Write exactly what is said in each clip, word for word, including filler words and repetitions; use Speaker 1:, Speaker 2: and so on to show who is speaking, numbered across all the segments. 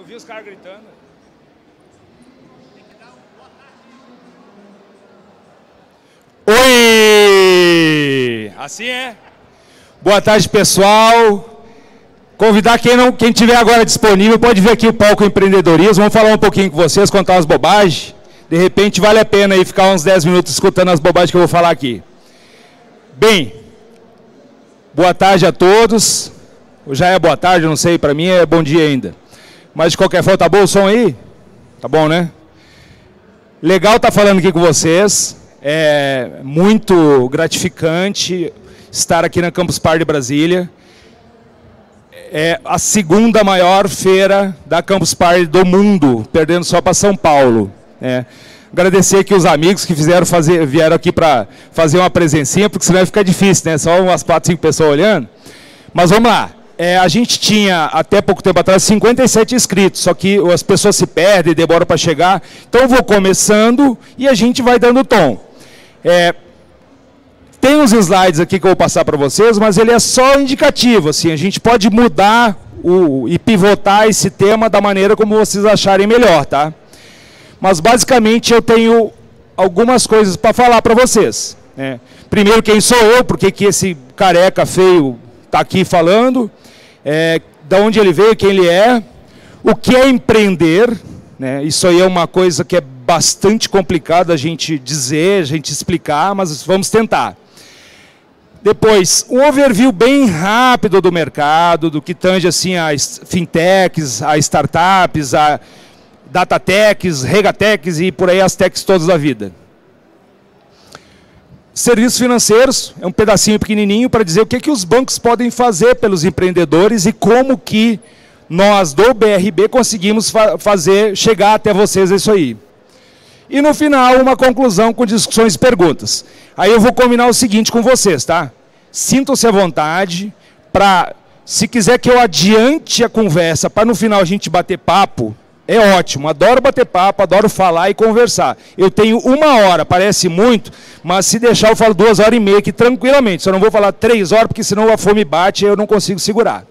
Speaker 1: Eu vi os caras gritando. Oi! Assim é? Boa tarde, pessoal. Convidar quem não, quem tiver agora disponível, pode vir aqui o palco empreendedorismo. Vamos falar um pouquinho com vocês, contar umas bobagens. De repente vale a pena aí ficar uns dez minutos escutando as bobagens que eu vou falar aqui. Bem, boa tarde a todos. Já é boa tarde, não sei, para mim é bom dia ainda. Mas de qualquer forma, tá bom o som aí? Tá bom, né? Legal estar falando aqui com vocês. É muito gratificante estar aqui na Campus Party Brasília. É a segunda maior feira da Campus Party do mundo, perdendo só para São Paulo. É. Agradecer aqui os amigos que fizeram fazer, vieram aqui para fazer uma presencinha, porque senão vai ficar difícil, né? Só umas quatro, cinco pessoas olhando. Mas vamos lá. É, a gente tinha, até pouco tempo atrás, cinquenta e sete inscritos, só que as pessoas se perdem, demoram para chegar. Então eu vou começando e a gente vai dando tom. É, tem uns slides aqui que eu vou passar para vocês, mas ele é só indicativo. Assim, a gente pode mudar o, e pivotar esse tema da maneira como vocês acharem melhor, tá? Mas basicamente eu tenho algumas coisas para falar para vocês. Né? Primeiro, quem sou eu, por que esse careca feio está aqui falando, é, de onde ele veio, quem ele é, o que é empreender, né? Isso aí é uma coisa que é bastante complicado a gente dizer, a gente explicar, mas vamos tentar. Depois, um overview bem rápido do mercado, do que tange assim, as fintechs, as startups, a datatechs, regatechs e por aí as techs todas da vida. Serviços financeiros, é um pedacinho pequenininho para dizer o que, que os bancos podem fazer pelos empreendedores e como que nós do B R B conseguimos fa fazer, chegar até vocês isso aí. E no final, uma conclusão com discussões e perguntas. Aí eu vou combinar o seguinte com vocês, tá? Sintam-se à vontade para, se quiser que eu adiante a conversa, para no final a gente bater papo, é ótimo, adoro bater papo, adoro falar e conversar. Eu tenho uma hora, parece muito, mas se deixar eu falo duas horas e meia aqui tranquilamente. Só não vou falar três horas, porque senão a fome bate e eu não consigo segurar.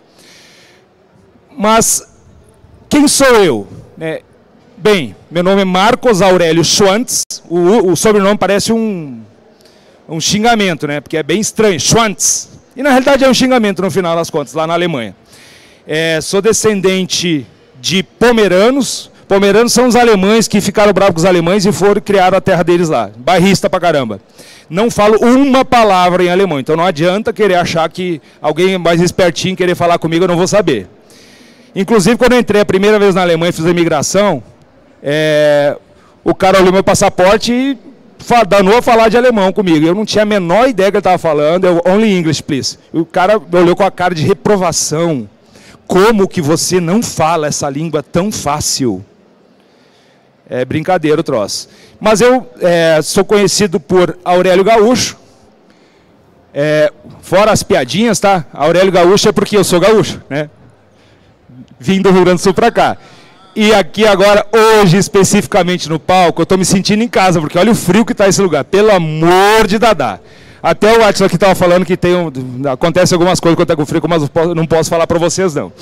Speaker 1: Mas, quem sou eu? É, bem, meu nome é Marcos Aurélio Schwantz, o, o sobrenome parece um, um xingamento, né? Porque é bem estranho, Schwantz. E na realidade é um xingamento no final das contas, lá na Alemanha. É, sou descendente de pomeranos. Pomeranos são os alemães que ficaram bravos com os alemães e foram criar a terra deles lá. Bairrista pra caramba. Não falo uma palavra em alemão, então não adianta querer achar que alguém mais espertinho querer falar comigo, eu não vou saber. Inclusive, quando eu entrei a primeira vez na Alemanha e fiz a imigração, é, o cara olhou meu passaporte e danou a falar de alemão comigo. Eu não tinha a menor ideia que ele estava falando, eu, only English, please. E o cara olhou com a cara de reprovação. Como que você não fala essa língua tão fácil? É brincadeira o troço. Mas eu é, sou conhecido por Aurélio Gaúcho. É, fora as piadinhas, tá? Aurélio Gaúcho é porque eu sou gaúcho, né? Vim do Rio Grande do Sul para cá. E aqui agora, hoje, especificamente no palco, eu estou me sentindo em casa, porque olha o frio que está esse lugar. Pelo amor de Dadá. Até o Atila aqui estava falando que tem um, acontece algumas coisas quando está com frio, mas eu não posso falar para vocês, não.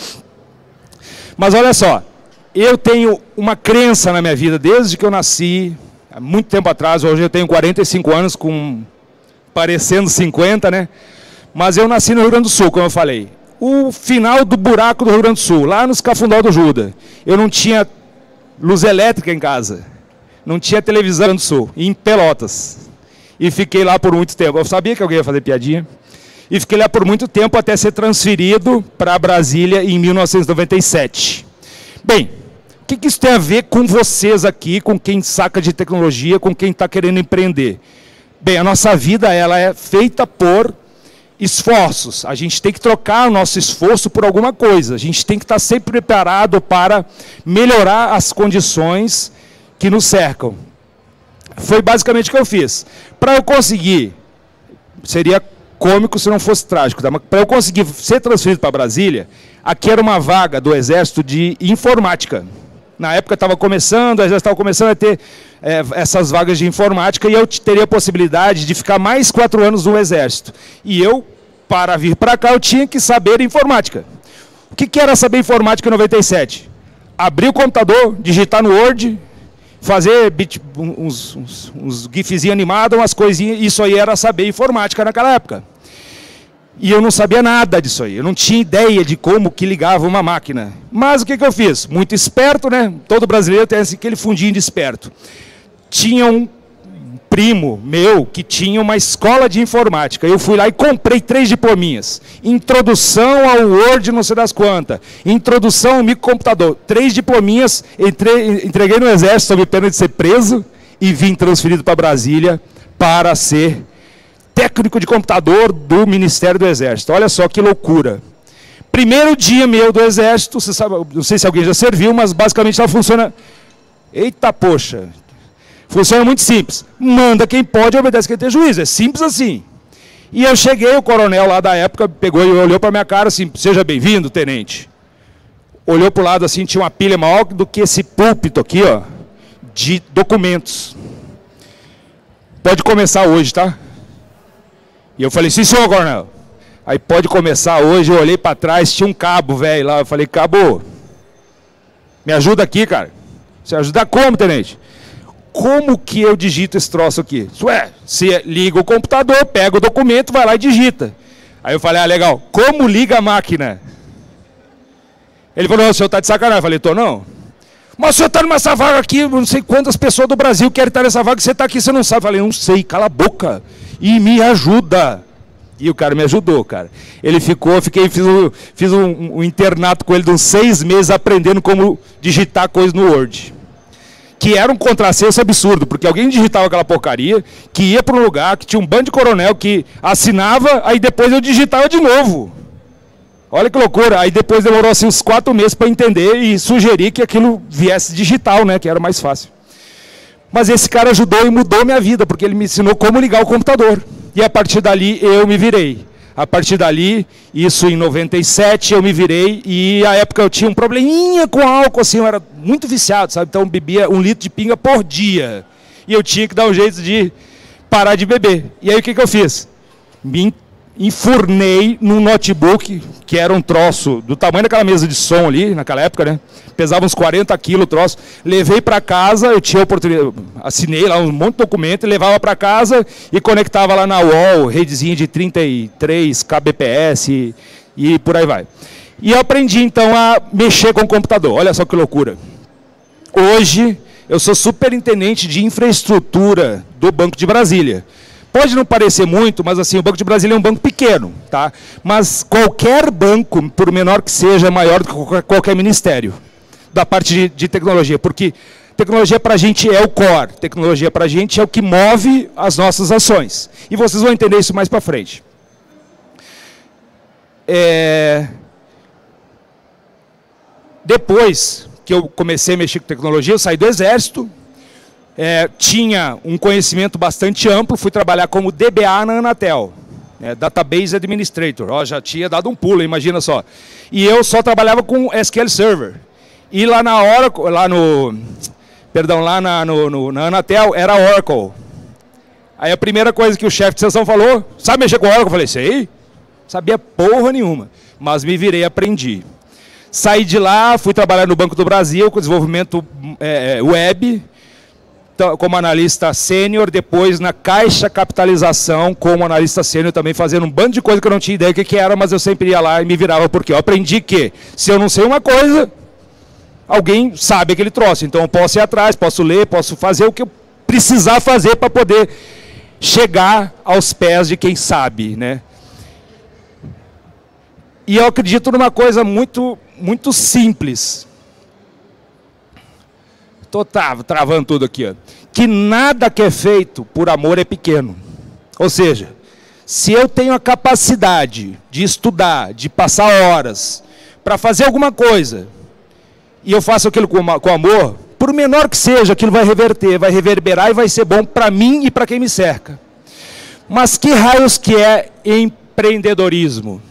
Speaker 1: Mas olha só, eu tenho uma crença na minha vida, desde que eu nasci, há muito tempo atrás, hoje eu tenho quarenta e cinco anos, com, parecendo cinquenta, né? Mas eu nasci no Rio Grande do Sul, como eu falei. O final do buraco do Rio Grande do Sul, lá nos Cafundó do Juda. Eu não tinha luz elétrica em casa, não tinha televisão no Rio Grande do Sul, em Pelotas. E fiquei lá por muito tempo. Eu sabia que alguém ia fazer piadinha. E fiquei lá por muito tempo até ser transferido para Brasília em mil novecentos e noventa e sete. Bem, o que, que isso tem a ver com vocês aqui, com quem saca de tecnologia, com quem está querendo empreender? Bem, a nossa vida ela é feita por esforços. A gente tem que trocar o nosso esforço por alguma coisa. A gente tem que estar sempre preparado para melhorar as condições que nos cercam. Foi basicamente o que eu fiz. Para eu conseguir, seria cômico se não fosse trágico, tá? Mas para eu conseguir ser transferido para Brasília, aqui era uma vaga do Exército de informática. Na época estava começando, o Exército estava começando a ter é, essas vagas de informática e eu teria a possibilidade de ficar mais quatro anos no Exército. E eu, para vir para cá, eu tinha que saber informática. O que, que era saber informática em noventa e sete? abrir o computador, digitar no Word, fazer bit, uns, uns, uns gifzinhos animados, umas coisinhas, isso aí era saber informática naquela época. E eu não sabia nada disso aí, eu não tinha ideia de como que ligava uma máquina. Mas o que, que eu fiz? Muito esperto, né? Todo brasileiro tem aquele fundinho de esperto. Tinha um primo meu que tinha uma escola de informática. Eu fui lá e comprei três diplominhas. Introdução ao Word, não sei das quantas. Introdução ao microcomputador. Três diplominhas, entrei, entreguei no Exército sob pena de ser preso e vim transferido para Brasília para ser técnico de computador do Ministério do Exército. Olha só que loucura. Primeiro dia meu do Exército, você sabe, não sei se alguém já serviu, mas basicamente ela funciona... Eita, poxa... Funciona muito simples. Manda quem pode, obedece quem tem juízo. É simples assim. E eu cheguei, o coronel lá da época pegou e olhou para minha cara assim, seja bem-vindo, tenente. Olhou para o lado assim, tinha uma pilha maior do que esse púlpito aqui, ó, de documentos. Pode começar hoje, tá? E eu falei, sim, senhor, coronel. Aí pode começar hoje, eu olhei para trás, tinha um cabo, velho, lá. Eu falei, cabo, me ajuda aqui, cara. Você ajuda como, tenente? Como que eu digito esse troço aqui? Ué, você liga o computador, pega o documento, vai lá e digita. Aí eu falei, ah, legal. Como liga a máquina? Ele falou, o senhor está de sacanagem. Eu falei, tô não. Mas o senhor está nessa vaga aqui, não sei quantas pessoas do Brasil querem estar nessa vaga, você está aqui, você não sabe. Eu falei, não sei, cala a boca e me ajuda. E o cara me ajudou, cara. Ele ficou, eu fiquei, fiz, um, fiz um, um internato com ele de uns seis meses aprendendo como digitar coisas no Word. Que era um contrassenso absurdo, porque alguém digitava aquela porcaria, que ia para um lugar, que tinha um bando de coronel que assinava, aí depois eu digitava de novo. Olha que loucura. Aí depois demorou assim, uns quatro meses para entender e sugerir que aquilo viesse digital, né, que era mais fácil. Mas esse cara ajudou e mudou minha vida, porque ele me ensinou como ligar o computador. E a partir dali eu me virei. A partir dali, isso em noventa e sete, eu me virei e à época eu tinha um probleminha com álcool, assim, eu era muito viciado, sabe? Então eu bebia um litro de pinga por dia. E eu tinha que dar um jeito de parar de beber. E aí o que, que eu fiz? Me enfurnei num notebook, que era um troço do tamanho daquela mesa de som ali, naquela época, né? Pesava uns quarenta quilos o troço. Levei para casa, eu tinha oportunidade, assinei lá um monte de documento, levava para casa e conectava lá na U O L, redezinha de trinta e três kbps e, e por aí vai. E eu aprendi então a mexer com o computador. Olha só que loucura. Hoje eu sou superintendente de infraestrutura do Banco de Brasília. Pode não parecer muito, mas assim, o Banco de Brasília é um banco pequeno, tá? Mas qualquer banco, por menor que seja, é maior do que qualquer, qualquer ministério da parte de, de tecnologia, porque tecnologia para a gente é o core, tecnologia para a gente é o que move as nossas ações. E vocês vão entender isso mais para frente. É... Depois que eu comecei a mexer com tecnologia, eu saí do Exército, É, tinha um conhecimento bastante amplo, fui trabalhar como D B A na Anatel, né, Database Administrator, ó, já tinha dado um pulo, imagina só. E eu só trabalhava com S Q L Server. E lá na Oracle, lá no, perdão, lá na, no, no, na Anatel era Oracle. Aí a primeira coisa que o chefe de seção falou, sabe mexer com Oracle? Eu falei, sei, sabia porra nenhuma, mas me virei e aprendi. Saí de lá, fui trabalhar no Banco do Brasil com desenvolvimento é, web, como analista sênior, depois na Caixa Capitalização como analista sênior também, fazendo um bando de coisa que eu não tinha ideia do que era, mas eu sempre ia lá e me virava, porque eu aprendi que se eu não sei uma coisa, alguém sabe aquele troço, então eu posso ir atrás, posso ler, posso fazer o que eu precisar fazer para poder chegar aos pés de quem sabe, né? E eu acredito numa coisa muito, muito simples. Estou travando tudo aqui, ó. Que nada que é feito por amor é pequeno. Ou seja, se eu tenho a capacidade de estudar, de passar horas, para fazer alguma coisa, e eu faço aquilo com, com amor, por menor que seja, aquilo vai reverter, vai reverberar e vai ser bom para mim e para quem me cerca. Mas que raios que é empreendedorismo?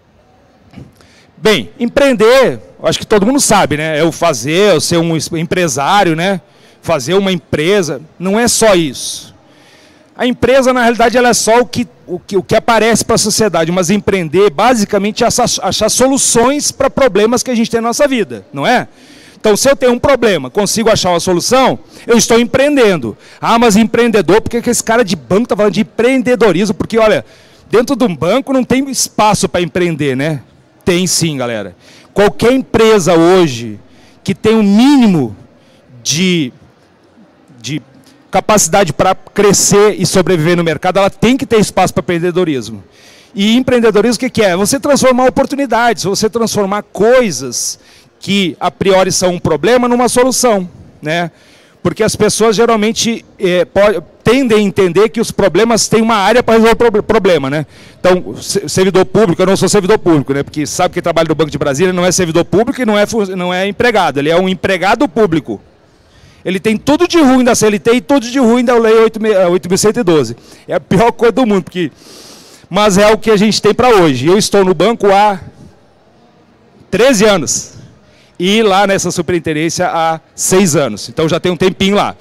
Speaker 1: Bem, empreender, acho que todo mundo sabe, né? É o fazer, é o ser um empresário, né? Fazer uma empresa, não é só isso. A empresa, na realidade, ela é só o que, o que, o que aparece para a sociedade, mas empreender, basicamente, é achar, achar soluções para problemas que a gente tem na nossa vida, não é? Então, se eu tenho um problema, consigo achar uma solução, eu estou empreendendo. Ah, mas empreendedor, por que esse cara de banco está falando de empreendedorismo? Porque, olha, dentro de um banco não tem espaço para empreender, né? Tem sim, galera. Qualquer empresa hoje que tem um mínimo de, de capacidade para crescer e sobreviver no mercado, ela tem que ter espaço para empreendedorismo. E empreendedorismo o que, que é? Você transformar oportunidades, você transformar coisas que a priori são um problema numa solução, né? Porque as pessoas geralmente é, pode, tendem a entender que os problemas têm uma área para resolver o problema, né? Então, servidor público, eu não sou servidor público, né? Porque sabe que trabalha no Banco de Brasília não é servidor público e não é, não é empregado, ele é um empregado público. Ele tem tudo de ruim da C L T e tudo de ruim da Lei oito mil cento e doze. É a pior coisa do mundo, porque... mas é o que a gente tem para hoje. Eu estou no banco há treze anos. E lá nessa superintendência há seis anos. Então já tem um tempinho lá.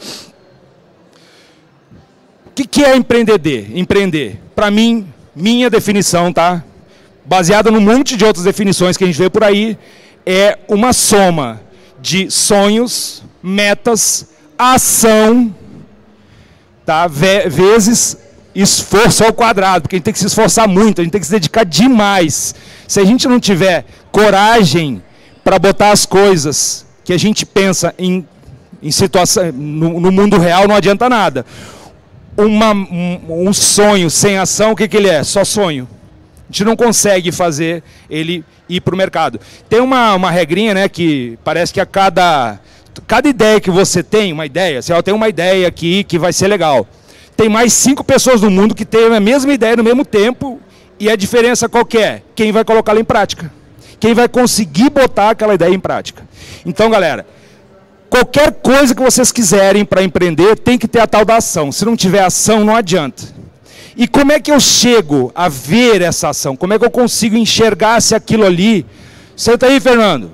Speaker 1: O que, que é empreender? Empreender, para mim, minha definição, tá? Baseada num monte de outras definições que a gente vê por aí, é uma soma de sonhos, metas, ação, tá? Vezes esforço ao quadrado, porque a gente tem que se esforçar muito, a gente tem que se dedicar demais. Se a gente não tiver coragem para botar as coisas que a gente pensa em, em situação, no, no mundo real, não adianta nada. Uma, um, um sonho sem ação, o que, que ele é? Só sonho. A gente não consegue fazer ele ir para o mercado. Tem uma, uma regrinha, né, que parece que a cada, cada ideia que você tem, uma ideia, você ó, tem uma ideia aqui que vai ser legal. Tem mais cinco pessoas no mundo que têm a mesma ideia no mesmo tempo, e a diferença qual que é? Quem vai colocá-la em prática. Quem vai conseguir botar aquela ideia em prática. Então, galera, qualquer coisa que vocês quiserem para empreender, tem que ter a tal da ação. Se não tiver ação, não adianta. E como é que eu chego a ver essa ação? Como é que eu consigo enxergar se aquilo ali... Senta aí, Fernando.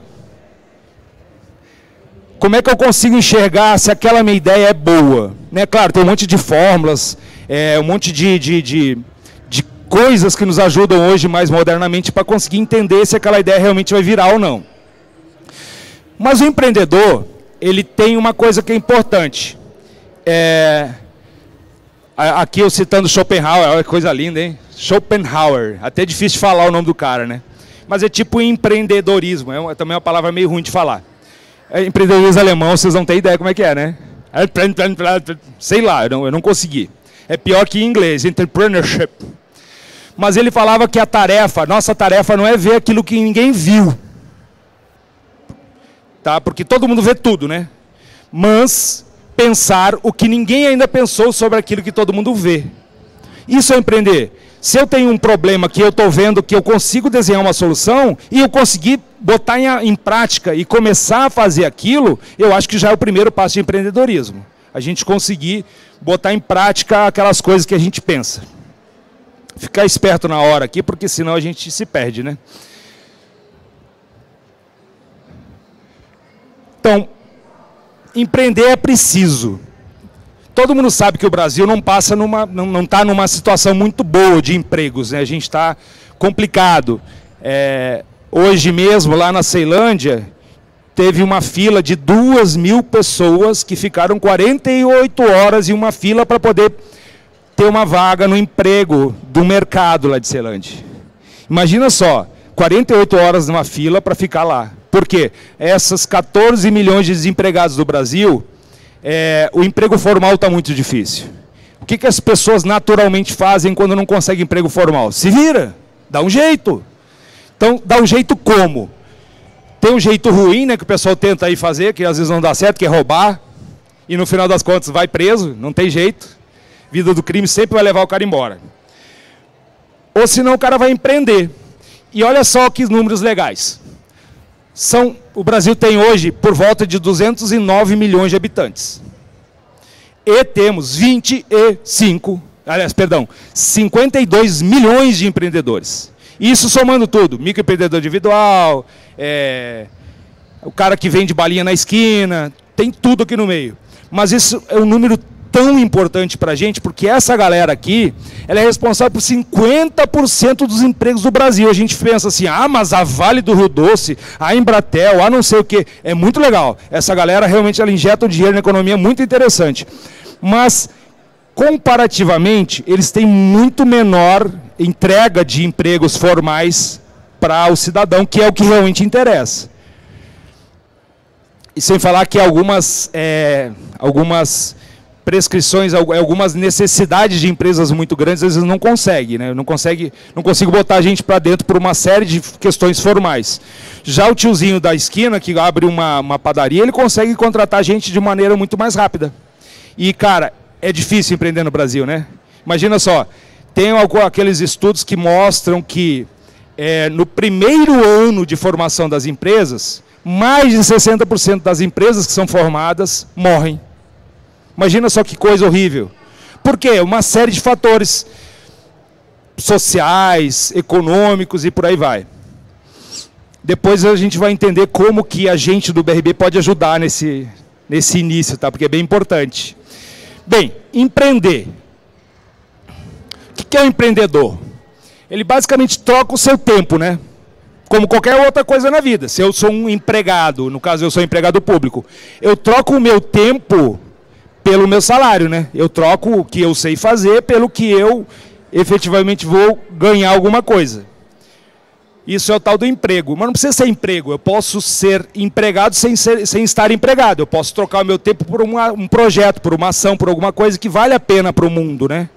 Speaker 1: Como é que eu consigo enxergar se aquela minha ideia é boa? Né? Claro, tem um monte de fórmulas, é, um monte de... de, de coisas que nos ajudam hoje mais modernamente para conseguir entender se aquela ideia realmente vai virar ou não. Mas o empreendedor, ele tem uma coisa que é importante. É... Aqui eu citando Schopenhauer, olha que coisa linda, hein? Schopenhauer, até difícil de falar o nome do cara, né? Mas é tipo empreendedorismo, é também uma palavra meio ruim de falar. É empreendedorismo alemão, vocês não têm ideia como é que é, né? Sei lá, eu não, eu não consegui. É pior que em inglês, entrepreneurship. Mas ele falava que a tarefa, nossa tarefa não é ver aquilo que ninguém viu. Tá? Porque todo mundo vê tudo, né? Mas pensar o que ninguém ainda pensou sobre aquilo que todo mundo vê. Isso é empreender. Se eu tenho um problema que eu estou vendo que eu consigo desenhar uma solução e eu conseguir botar em, em prática e começar a fazer aquilo, eu acho que já é o primeiro passo de empreendedorismo. A gente conseguir botar em prática aquelas coisas que a gente pensa. Ficar esperto na hora aqui, porque senão a gente se perde, né? Então, empreender é preciso. Todo mundo sabe que o Brasil não passa numa, não, não está numa situação muito boa de empregos, né? A gente está complicado. É, hoje mesmo, lá na Ceilândia, teve uma fila de duas mil pessoas que ficaram quarenta e oito horas em uma fila para poder ter uma vaga no emprego do mercado lá de Ceilândia. Imagina só, quarenta e oito horas numa fila para ficar lá. Por quê? Essas quatorze milhões de desempregados do Brasil, é, o emprego formal está muito difícil. O que, que as pessoas naturalmente fazem quando não conseguem emprego formal? Se vira, dá um jeito. Então, dá um jeito como? Tem um jeito ruim, né, que o pessoal tenta aí fazer, que às vezes não dá certo, que é roubar, e no final das contas vai preso, não tem jeito. Vida do crime sempre vai levar o cara embora. Ou senão o cara vai empreender. E olha só que números legais. São, o Brasil tem hoje por volta de duzentos e nove milhões de habitantes. E temos vinte e cinco, aliás, perdão, cinquenta e dois milhões de empreendedores. Isso somando tudo, microempreendedor individual, é, o cara que vende balinha na esquina, tem tudo aqui no meio. Mas isso é um número tão importante para a gente, porque essa galera aqui, ela é responsável por cinquenta por cento dos empregos do Brasil. A gente pensa assim, ah, mas a Vale do Rio Doce, a Embratel, a não sei o quê. É muito legal. Essa galera realmente ela injeta um dinheiro na economia muito interessante. Mas, comparativamente, eles têm muito menor entrega de empregos formais para o cidadão, que é o que realmente interessa. E sem falar que algumas, é, algumas prescrições, algumas necessidades de empresas muito grandes, às vezes não conseguem, né? Não consegue, não consigo botar a gente para dentro por uma série de questões formais. Já o tiozinho da esquina, que abre uma, uma padaria, ele consegue contratar gente de maneira muito mais rápida. E, cara, é difícil empreender no Brasil, né? Imagina só, tem aqueles estudos que mostram que é, no primeiro ano de formação das empresas, mais de sessenta por cento das empresas que são formadas morrem. Imagina só que coisa horrível. Por quê? Uma série de fatores sociais, econômicos e por aí vai. Depois a gente vai entender como que a gente do B R B pode ajudar nesse, nesse início, tá? Porque é bem importante. Bem, empreender. O que é um empreendedor? Ele basicamente troca o seu tempo, né? Como qualquer outra coisa na vida. Se eu sou um empregado, no caso eu sou empregado público, eu troco o meu tempo pelo meu salário, né? Eu troco o que eu sei fazer pelo que eu efetivamente vou ganhar alguma coisa. Isso é o tal do emprego. Mas não precisa ser emprego. Eu posso ser empregado sem, ser, sem estar empregado. Eu posso trocar o meu tempo por uma, um projeto, por uma ação, por alguma coisa que vale a pena para o mundo, né?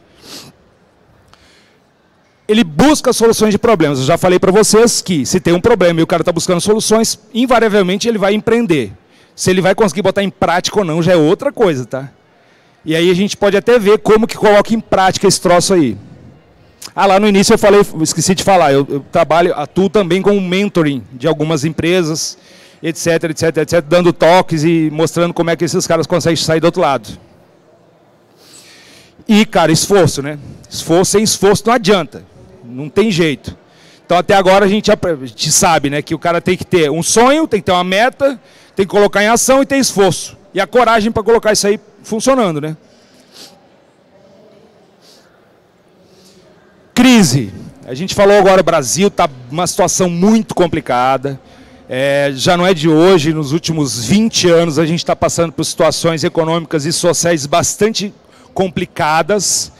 Speaker 1: Ele busca soluções de problemas. Eu já falei para vocês que se tem um problema e o cara está buscando soluções, invariavelmente ele vai empreender. Se ele vai conseguir botar em prática ou não, já é outra coisa, tá? E aí a gente pode até ver como que coloca em prática esse troço aí. Ah, lá no início eu falei, esqueci de falar, eu, eu trabalho, atuo também com mentoring de algumas empresas, etc, etc, etc, dando toques e mostrando como é que esses caras conseguem sair do outro lado. E, cara, esforço, né? Esforço sem esforço não adianta. Não tem jeito. Então, até agora, a gente, a gente sabe, né, que o cara tem que ter um sonho, tem que ter uma meta, tem que colocar em ação e ter esforço. E a coragem para colocar isso aí funcionando, né? Crise. A gente falou agora, o Brasil está numa situação muito complicada. É, já não é de hoje, nos últimos vinte anos, a gente está passando por situações econômicas e sociais bastante complicadas.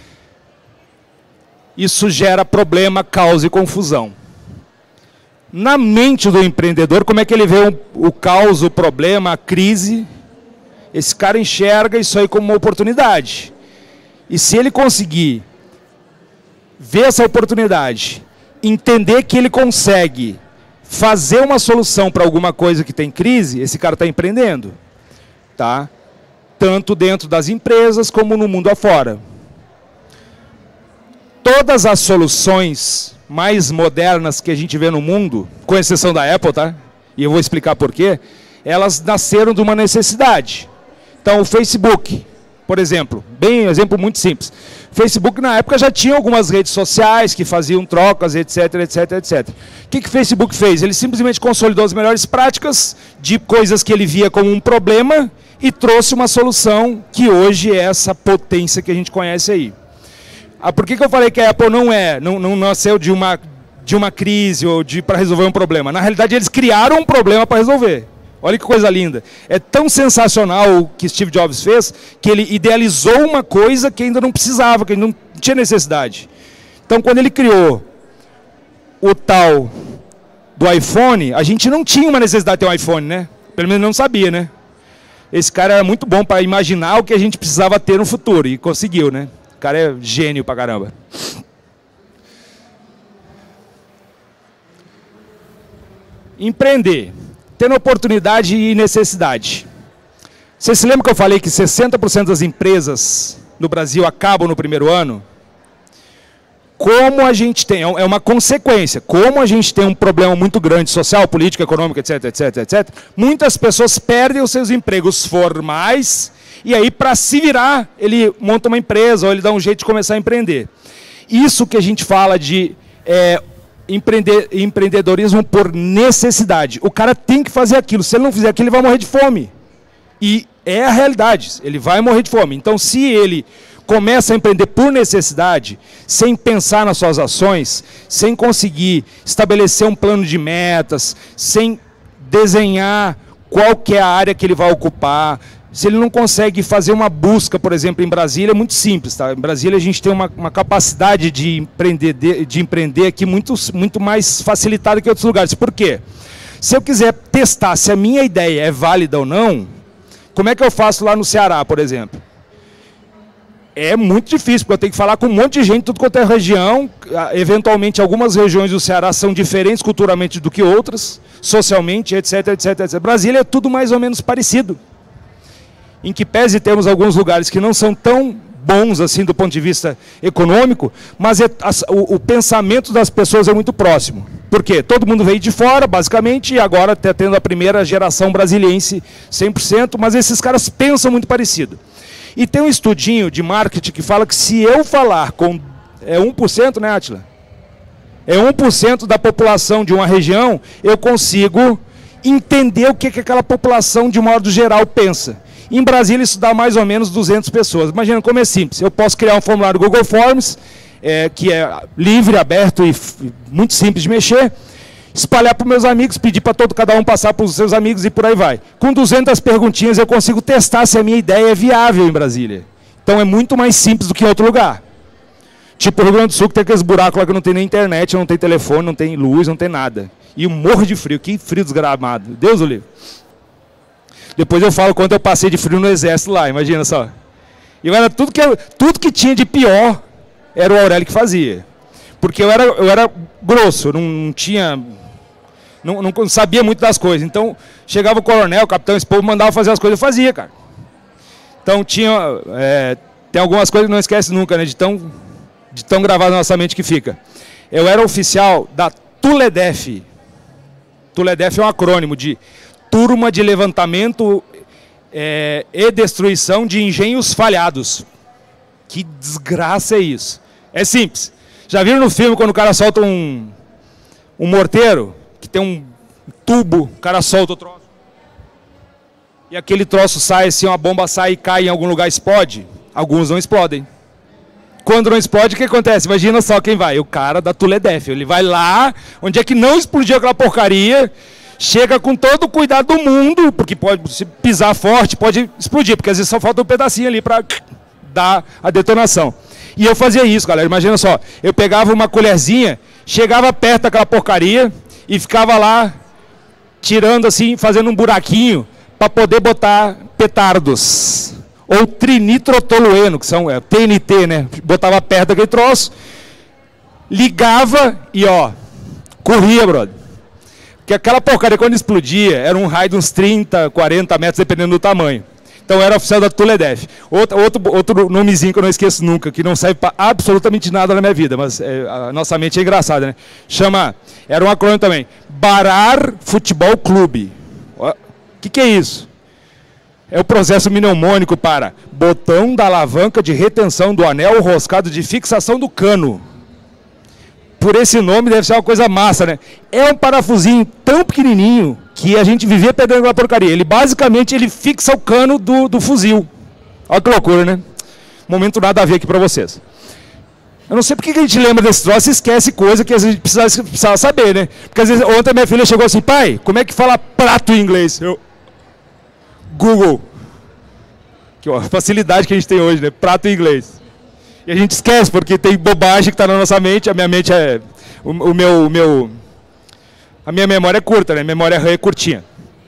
Speaker 1: Isso gera problema, caos e confusão. Na mente do empreendedor, como é que ele vê o, o caos, o problema, a crise? Esse cara enxerga isso aí como uma oportunidade. E se ele conseguir ver essa oportunidade, entender que ele consegue fazer uma solução para alguma coisa que tem crise, esse cara está empreendendo. Tá? Tanto dentro das empresas como no mundo afora. Todas as soluções mais modernas que a gente vê no mundo, com exceção da Apple, tá? E eu vou explicar por quê, elas nasceram de uma necessidade. Então, o Facebook, por exemplo, bem, um exemplo muito simples. Facebook, na época, já tinha algumas redes sociais que faziam trocas, etc, etc, etcétera. O que, que o Facebook fez? Ele simplesmente consolidou as melhores práticas de coisas que ele via como um problema e trouxe uma solução que hoje é essa potência que a gente conhece aí. Ah, por que, que eu falei que a Apple não é, não, não nasceu de uma, de uma crise ou de para resolver um problema? Na realidade, eles criaram um problema para resolver. Olha que coisa linda. É tão sensacional o que Steve Jobs fez, que ele idealizou uma coisa que ainda não precisava, que não tinha necessidade. Então, quando ele criou o tal do iPhone, a gente não tinha uma necessidade de ter um iPhone, né? Pelo menos não sabia, né? Esse cara era muito bom para imaginar o que a gente precisava ter no futuro, e conseguiu, né? O cara é gênio pra caramba. Empreender. Tendo oportunidade e necessidade. Você se lembra que eu falei que sessenta por cento das empresas no Brasil acabam no primeiro ano? Como a gente tem, é uma consequência, como a gente tem um problema muito grande, social, político, econômico, etc, etc, etcétera, muitas pessoas perdem os seus empregos formais e aí, para se virar, ele monta uma empresa ou ele dá um jeito de começar a empreender. Isso que a gente fala de é, empreender, empreendedorismo por necessidade. O cara tem que fazer aquilo. Se ele não fizer aquilo, ele vai morrer de fome. E É a realidade, ele vai morrer de fome. Então, se ele começa a empreender por necessidade, sem pensar nas suas ações, sem conseguir estabelecer um plano de metas, sem desenhar qual que é a área que ele vai ocupar, se ele não consegue fazer uma busca, por exemplo, em Brasília, é muito simples, tá? Em Brasília a gente tem uma, uma capacidade de empreender, de, de empreender aqui muito, muito mais facilitada que em outros lugares. Por quê? Se eu quiser testar se a minha ideia é válida ou não, como é que eu faço lá no Ceará, por exemplo? É muito difícil, porque eu tenho que falar com um monte de gente, tudo quanto é região. Eventualmente, algumas regiões do Ceará são diferentes culturalmente do que outras, socialmente, etc, etc, etcétera. Brasília é tudo mais ou menos parecido. Em que pese temos alguns lugares que não são tão bons assim do ponto de vista econômico, mas é, as, o, o pensamento das pessoas é muito próximo. Por quê? Todo mundo veio de fora, basicamente, e agora está tendo a primeira geração brasiliense cem por cento, mas esses caras pensam muito parecido. E tem um estudinho de marketing que fala que se eu falar com... É um por cento, né, Átila? É um por cento da população de uma região, eu consigo entender o que, que aquela população, de modo geral, pensa. Em Brasília, isso dá mais ou menos duzentas pessoas. Imagina como é simples. Eu posso criar um formulário Google Forms, é, que é livre, aberto e muito simples de mexer, espalhar para os meus amigos, pedir para todo cada um passar para os seus amigos e por aí vai. Com duzentas perguntinhas eu consigo testar se a minha ideia é viável em Brasília. Então é muito mais simples do que em outro lugar. Tipo o Rio Grande do Sul, que tem aqueles buracos lá que não tem nem internet, não tem telefone, não tem luz, não tem nada. E um morro de frio. Que frio desgramado. Deus o livre. Depois eu falo quanto eu passei de frio no exército lá, imagina só. E era tudo que, eu, tudo que tinha de pior era o Aurélio que fazia. Porque eu era, eu era grosso, eu não tinha... Não, não sabia muito das coisas. Então, chegava o coronel, o capitão, esse povo mandava fazer as coisas, eu fazia, cara. Então, tinha... É, tem algumas coisas que não esquece nunca, né? De tão, de tão gravado na nossa mente que fica. Eu era oficial da TULEDEF. TULEDEF é um acrônimo de Turma de Levantamento é, e Destruição de Engenhos Falhados. Que desgraça é isso? É simples. Já viram no filme quando o cara solta um, um morteiro, que tem um tubo, o cara solta o troço. E aquele troço sai assim, uma bomba sai e cai em algum lugar e explode? Alguns não explodem. Quando não explode, o que acontece? Imagina só quem vai. O cara da TULEDEF. Ele vai lá, onde é que não explodiu aquela porcaria, chega com todo o cuidado do mundo, porque pode, se pisar forte, pode explodir, porque às vezes só falta um pedacinho ali para dar a detonação. E eu fazia isso, galera. Imagina só, eu pegava uma colherzinha, chegava perto daquela porcaria e ficava lá tirando assim, fazendo um buraquinho para poder botar petardos. Ou trinitrotolueno, que são é, T N T, né? Botava perto daquele troço, ligava e ó, corria, brother. Porque aquela porcaria, quando explodia, era um raio de uns trinta, quarenta metros, dependendo do tamanho. Então eu era oficial da TULEDEF. Outro, outro, outro nomezinho que eu não esqueço nunca, que não serve para absolutamente nada na minha vida, mas é, a nossa mente é engraçada, né? Chama, era um acrônimo também, Barar Futebol Clube. O que, que é isso? É o processo mnemônico para botão da alavanca de retenção do anel roscado de fixação do cano. Por esse nome deve ser uma coisa massa, né? É um parafusinho tão pequenininho que a gente vivia pegando aquela porcaria. Ele basicamente ele fixa o cano do, do fuzil. Olha que loucura, né? Momento nada a ver aqui para vocês. Eu não sei porque que a gente lembra desse troço e esquece coisa que a gente precisava, precisava saber, né? Porque às vezes ontem minha filha chegou assim, pai, como é que fala prato em inglês? Eu... Google. Que ó, a facilidade que a gente tem hoje, né? Prato em inglês. E a gente esquece, porque tem bobagem que está na nossa mente, a minha mente é... O, o, meu, o meu... A minha memória é curta, né? A memória é curtinha.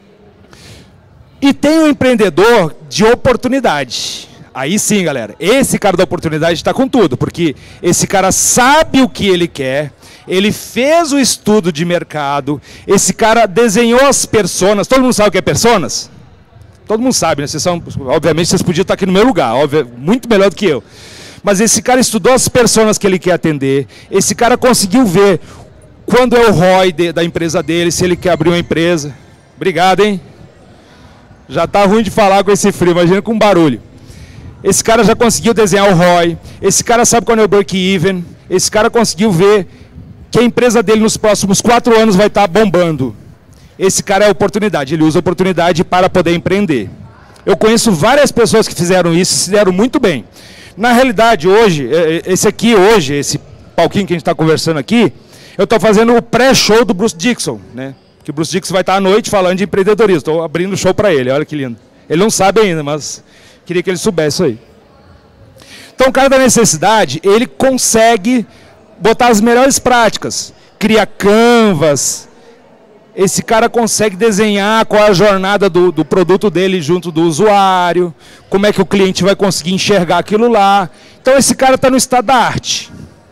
Speaker 1: E tem um empreendedor de oportunidade. Aí sim, galera. Esse cara da oportunidade está com tudo, porque esse cara sabe o que ele quer, ele fez o estudo de mercado, esse cara desenhou as personas. Todo mundo sabe o que é personas? Todo mundo sabe, né? Vocês são, obviamente vocês podiam estar aqui no meu lugar, óbvio, muito melhor do que eu. Mas esse cara estudou as pessoas que ele quer atender, esse cara conseguiu ver quando é o R O I de, da empresa dele, se ele quer abrir uma empresa. Obrigado, hein? Já está ruim de falar com esse frio, imagina com barulho. Esse cara já conseguiu desenhar o R O I, esse cara sabe quando é o break-even, esse cara conseguiu ver que a empresa dele nos próximos quatro anos vai estar bombando. Esse cara é a oportunidade, ele usa a oportunidade para poder empreender. Eu conheço várias pessoas que fizeram isso e se deram muito bem. Na realidade, hoje, esse aqui hoje, esse palquinho que a gente está conversando aqui, eu estou fazendo o pré-show do Bruce Dixon, né? Que o Bruce Dixon vai estar à noite falando de empreendedorismo. Estou abrindo o show para ele, olha que lindo. Ele não sabe ainda, mas queria que ele soubesse isso aí. Então, o cara da necessidade, ele consegue botar as melhores práticas. Cria canvas. Esse cara consegue desenhar qual é a jornada do, do produto dele junto do usuário, como é que o cliente vai conseguir enxergar aquilo lá. Então esse cara está no estado da arte.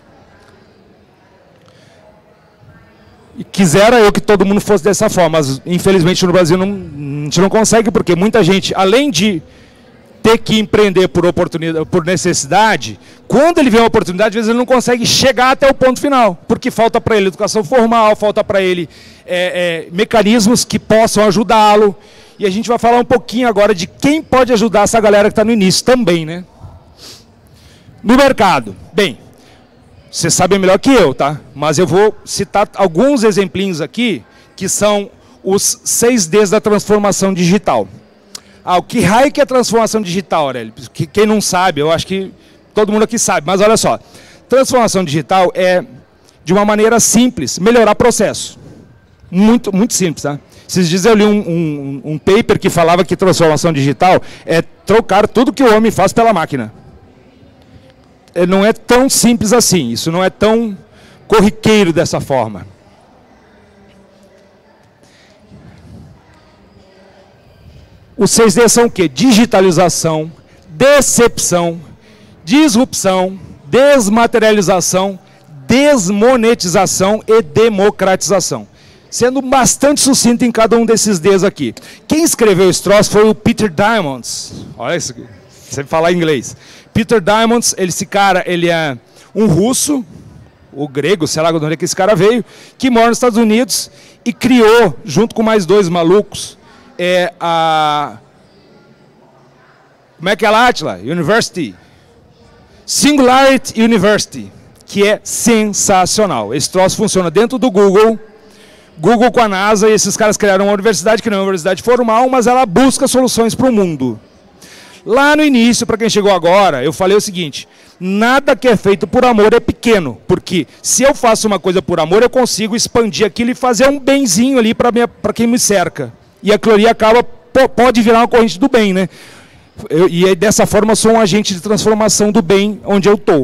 Speaker 1: E quisera eu que todo mundo fosse dessa forma, mas infelizmente no Brasil não, a gente não consegue, porque muita gente, além de ter que empreender por oportunidade, por necessidade, quando ele vê uma oportunidade, às vezes ele não consegue chegar até o ponto final, porque falta para ele educação formal, falta para ele é, é, mecanismos que possam ajudá-lo. E a gente vai falar um pouquinho agora de quem pode ajudar essa galera que está no início também, né? No mercado. Bem, vocês sabem melhor que eu, tá? Mas eu vou citar alguns exemplinhos aqui, que são os seis Ds da transformação digital. Ah, o que raio que é transformação digital, Aurélio? Quem não sabe, eu acho que todo mundo aqui sabe, mas olha só. Transformação digital é, de uma maneira simples, melhorar processo. Muito, muito simples, tá? Esses dias eu li um, um, um paper que falava que transformação digital é trocar tudo que o homem faz pela máquina. Não é tão simples assim, isso não é tão corriqueiro dessa forma. Os seis Ds são o quê? Digitalização, decepção, disrupção, desmaterialização, desmonetização e democratização. Sendo bastante sucinto em cada um desses Ds aqui. Quem escreveu esse troço foi o Peter Diamandis. Olha isso aqui, você falar inglês. Peter Diamandis, esse cara, ele é um russo, ou grego, sei lá de onde é que esse cara veio, que mora nos Estados Unidos e criou, junto com mais dois malucos, é a... Como é que é lá, Atila? University. Singularity University, que é sensacional. Esse troço funciona dentro do Google, Google com a NASA, e esses caras criaram uma universidade que não é uma universidade formal, mas ela busca soluções para o mundo. Lá no início, para quem chegou agora, eu falei o seguinte, nada que é feito por amor é pequeno, porque se eu faço uma coisa por amor, eu consigo expandir aquilo e fazer um benzinho ali para quem me cerca. E aquilo ali acaba, pode virar uma corrente do bem, né? Eu, e dessa forma eu sou um agente de transformação do bem onde eu estou.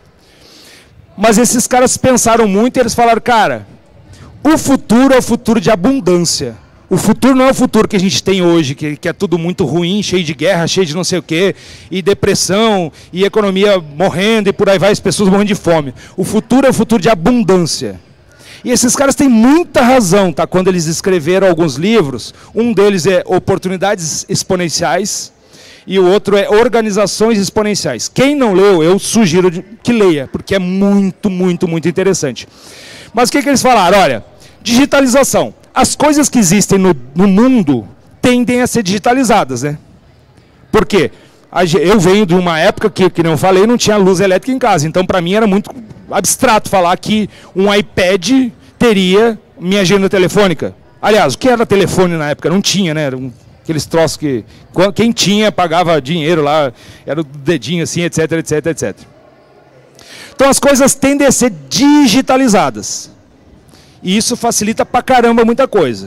Speaker 1: Mas esses caras pensaram muito e eles falaram, cara, o futuro é o futuro de abundância. O futuro não é o futuro que a gente tem hoje, que, que é tudo muito ruim, cheio de guerra, cheio de não sei o quê, e depressão, e economia morrendo, e por aí vai, as pessoas morrendo de fome. O futuro é o futuro de abundância. E esses caras têm muita razão, tá? Quando eles escreveram alguns livros, um deles é Oportunidades Exponenciais, e o outro é Organizações Exponenciais. Quem não leu, eu sugiro que leia, porque é muito, muito, muito interessante. Mas o que, que eles falaram? Olha, digitalização. As coisas que existem no, no mundo tendem a ser digitalizadas, né? Por quê? Eu venho de uma época que, que não falei, não tinha luz elétrica em casa. Então, para mim, era muito abstrato falar que um iPad teria minha agenda telefônica. Aliás, o que era telefone na época? Não tinha, né? Era um, aqueles troços que... Quem tinha, pagava dinheiro lá, era o dedinho assim, etc, etc, etcétera. Então, as coisas tendem a ser digitalizadas. E isso facilita pra caramba muita coisa.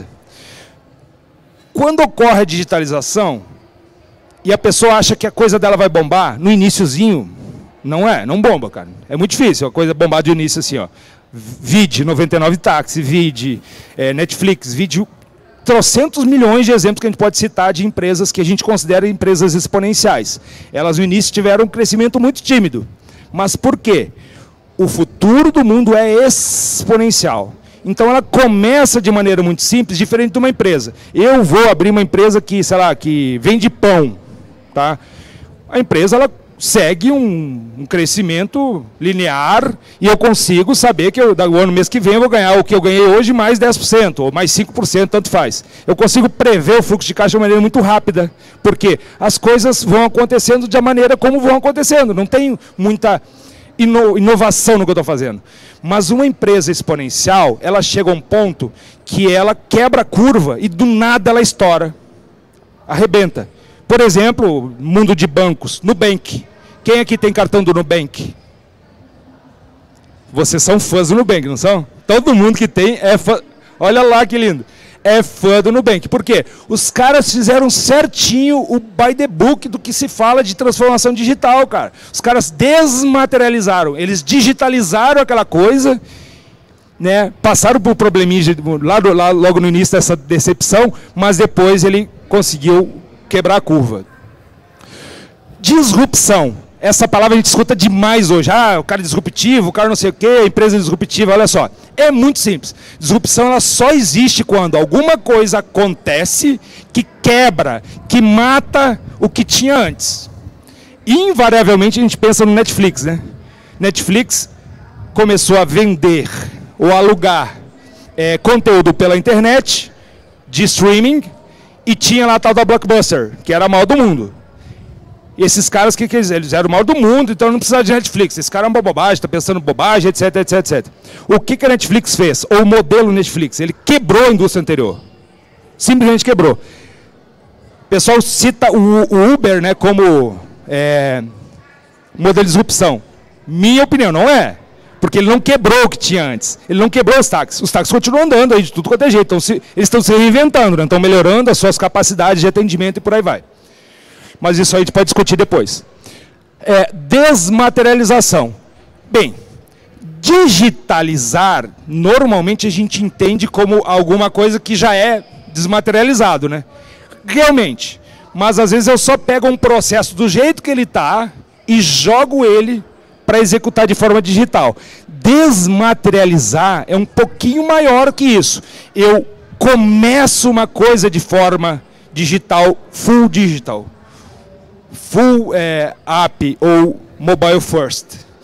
Speaker 1: Quando ocorre a digitalização, e a pessoa acha que a coisa dela vai bombar, no iniciozinho, não é, não bomba, cara. É muito difícil a coisa bombar de início assim, ó. Vide noventa e nove táxi, vide é, Netflix, vide trocentos milhões de exemplos que a gente pode citar de empresas que a gente considera empresas exponenciais. Elas no início tiveram um crescimento muito tímido. Mas por quê? O futuro do mundo é exponencial. Então ela começa de maneira muito simples, diferente de uma empresa. Eu vou abrir uma empresa que, sei lá, que vende pão, tá? A empresa ela segue um, um crescimento linear e eu consigo saber que eu, do ano mês que vem eu vou ganhar o que eu ganhei hoje mais dez por cento ou mais cinco por cento, tanto faz. Eu consigo prever o fluxo de caixa de maneira muito rápida, porque as coisas vão acontecendo de maneira como vão acontecendo. Não tem muita ino inovação no que eu estou fazendo. Mas uma empresa exponencial, ela chega a um ponto que ela quebra a curva e do nada ela estoura, arrebenta. Por exemplo, mundo de bancos, Nubank. Quem aqui tem cartão do Nubank? Vocês são fãs do Nubank, não são? Todo mundo que tem é fã. Olha lá que lindo. É fã do Nubank. Por quê? Os caras fizeram certinho o by the book do que se fala de transformação digital, cara. Os caras desmaterializaram, eles digitalizaram aquela coisa, né? Passaram por probleminha lá, do, lá logo no início dessa decepção, mas depois ele conseguiu quebrar a curva. Disrupção. Essa palavra a gente escuta demais hoje. Ah, o cara é disruptivo, o cara não sei o quê, a empresa é disruptiva. Olha só, é muito simples. Disrupção ela só existe quando alguma coisa acontece que quebra, que mata o que tinha antes. Invariavelmente a gente pensa no Netflix, né? Netflix começou a vender ou alugar é, conteúdo pela internet, de streaming, e tinha lá a tal da Blockbuster, que era a maior do mundo. E esses caras, que, que eles, eles eram o maior do mundo, então não precisava de Netflix. Esse cara é uma bobagem, está pensando bobagem, etc, etc, etcétera. O que, que a Netflix fez? Ou o modelo Netflix? Ele quebrou a indústria anterior. Simplesmente quebrou. O pessoal cita o, o Uber, né, como é, modelo de disrupção. Minha opinião, não é. Porque ele não quebrou o que tinha antes. Ele não quebrou os táxis. Os táxis continuam andando aí de tudo quanto é jeito. Então, se, eles estão se reinventando, né? Estão melhorando as suas capacidades de atendimento e por aí vai. Mas isso aí a gente pode discutir depois. É, desmaterialização. Bem, digitalizar, normalmente a gente entende como alguma coisa que já é desmaterializado, né? Realmente. Mas às vezes eu só pego um processo do jeito que ele está e jogo ele para executar de forma digital. Desmaterializar é um pouquinho maior que isso. Eu começo uma coisa de forma digital, full digital. Full é, app ou mobile first.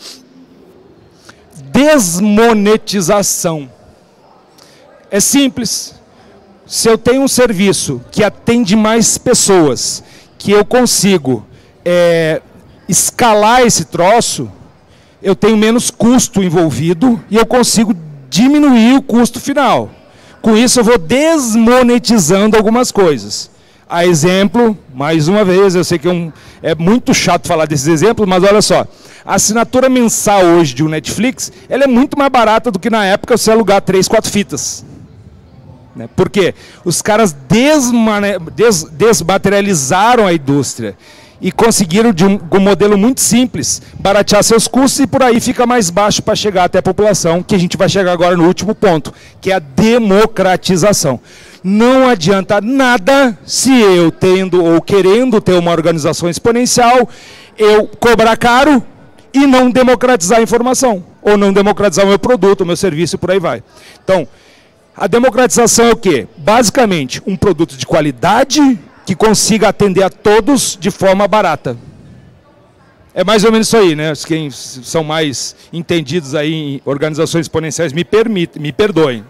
Speaker 1: Desmonetização. É simples. Se eu tenho um serviço que atende mais pessoas, que eu consigo é, escalar esse troço, eu tenho menos custo envolvido e eu consigo diminuir o custo final. Com isso eu vou desmonetizando algumas coisas. A exemplo, mais uma vez, eu sei que é, um, é muito chato falar desses exemplos, mas olha só, a assinatura mensal hoje de um Netflix, ela é muito mais barata do que na época você alugar três, quatro fitas. Né? Por quê? Os caras desmane, des, desmaterializaram a indústria e conseguiram, de um, um modelo muito simples, baratear seus custos e por aí fica mais baixo para chegar até a população, que a gente vai chegar agora no último ponto, que é a democratização. Não adianta nada se eu tendo ou querendo ter uma organização exponencial, eu cobrar caro e não democratizar a informação, ou não democratizar o meu produto, o meu serviço e por aí vai. Então, a democratização é o quê? Basicamente, um produto de qualidade que consiga atender a todos de forma barata. É mais ou menos isso aí, né? Quem são mais entendidos aí em organizações exponenciais me permitem, me perdoem.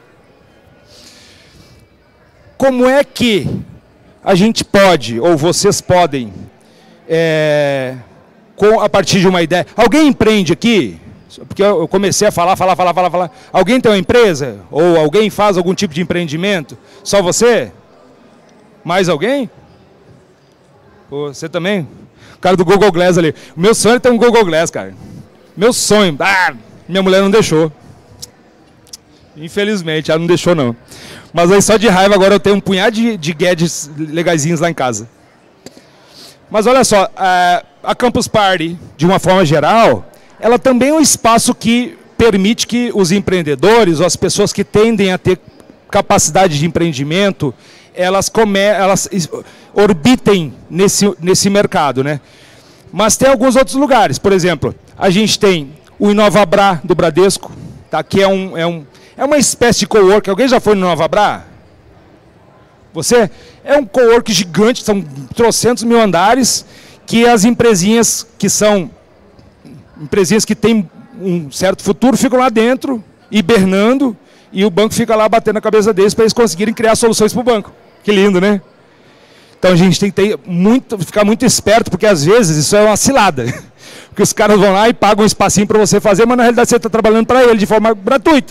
Speaker 1: Como é que a gente pode, ou vocês podem, é, com, a partir de uma ideia... Alguém empreende aqui? Porque eu comecei a falar, falar, falar, falar, falar. Alguém tem uma empresa? Ou alguém faz algum tipo de empreendimento? Só você? Mais alguém? Você também? O cara do Google Glass ali. O meu sonho é ter um Google Glass, cara. Meu sonho. Ah, minha mulher não deixou. Infelizmente, ela não deixou, não. Mas aí só de raiva agora eu tenho um punhado de, de gadgets legaisinhos lá em casa. Mas olha só, a, a Campus Party, de uma forma geral, ela também é um espaço que permite que os empreendedores, ou as pessoas que tendem a ter capacidade de empreendimento, elas, come, elas orbitem nesse, nesse mercado, né? Mas tem alguns outros lugares. Por exemplo, a gente tem o Inovabra do Bradesco, tá? Que é um... É um É uma espécie de cowork. Alguém já foi no Inovabra? Você? É um cowork gigante, são trocentos mil andares, que as empresinhas que são empresinhas que têm um certo futuro ficam lá dentro, hibernando, e o banco fica lá batendo a cabeça deles para eles conseguirem criar soluções para o banco. Que lindo, né? Então a gente tem que ter muito, ficar muito esperto, porque às vezes isso é uma cilada. Porque os caras vão lá e pagam um espacinho para você fazer, mas na realidade você está trabalhando para ele de forma gratuita.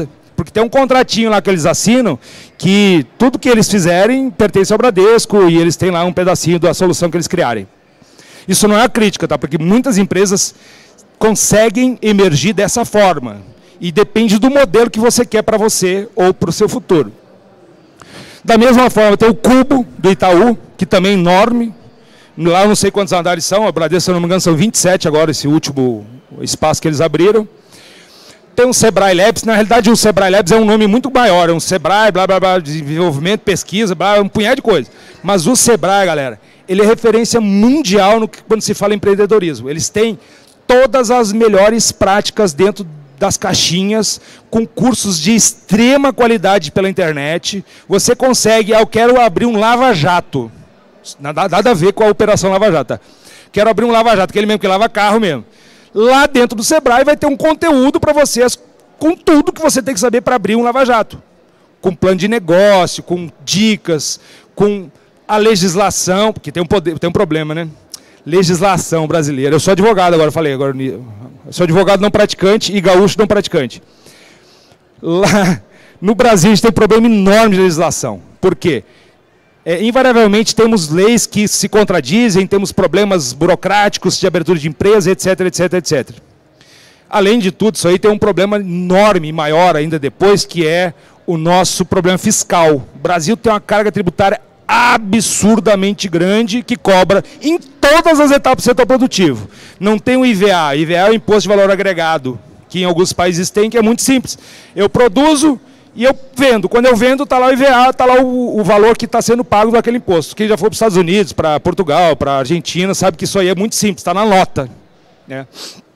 Speaker 1: Porque tem um contratinho lá que eles assinam que tudo que eles fizerem pertence ao Bradesco e eles têm lá um pedacinho da solução que eles criarem. Isso não é a crítica, tá? Porque muitas empresas conseguem emergir dessa forma. E depende do modelo que você quer para você ou para o seu futuro. Da mesma forma, tem o Cubo do Itaú, que também é enorme. Lá eu não sei quantos andares são, a Bradesco, se eu não me engano, são vinte e sete agora, esse último espaço que eles abriram. Tem um Sebrae Labs, na realidade o Sebrae Labs é um nome muito maior, é um Sebrae, blá, blá, blá, desenvolvimento, pesquisa, blá, um punhado de coisa. Mas o Sebrae, galera, ele é referência mundial no, quando se fala em empreendedorismo. Eles têm todas as melhores práticas dentro das caixinhas, com cursos de extrema qualidade pela internet. Você consegue, ah, eu quero abrir um lava-jato. Nada, nada a ver com a operação lava-jato. Tá? Quero abrir um lava-jato, aquele mesmo que lava carro mesmo. Lá dentro do Sebrae vai ter um conteúdo para vocês, com tudo que você tem que saber para abrir um lava-jato. Com plano de negócio, com dicas, com a legislação, porque tem um, poder, tem um problema, né? Legislação brasileira. Eu sou advogado agora, eu falei. Agora, eu sou advogado não praticante e gaúcho não praticante. Lá no Brasil a gente tem um problema enorme de legislação. Por quê? É, invariavelmente temos leis que se contradizem, temos problemas burocráticos de abertura de empresa, etc, etc, etcétera. Além de tudo, isso aí tem um problema enorme, maior ainda depois, que é o nosso problema fiscal. O Brasil tem uma carga tributária absurdamente grande que cobra em todas as etapas do setor produtivo. Não tem o I V A. I V A é o Imposto de Valor Agregado, que em alguns países tem, que é muito simples. Eu produzo e eu vendo. Quando eu vendo, está lá o I V A, está lá o, o valor que está sendo pago daquele imposto. Quem já foi para os Estados Unidos, para Portugal, para a Argentina, sabe que isso aí é muito simples, está na nota. Né?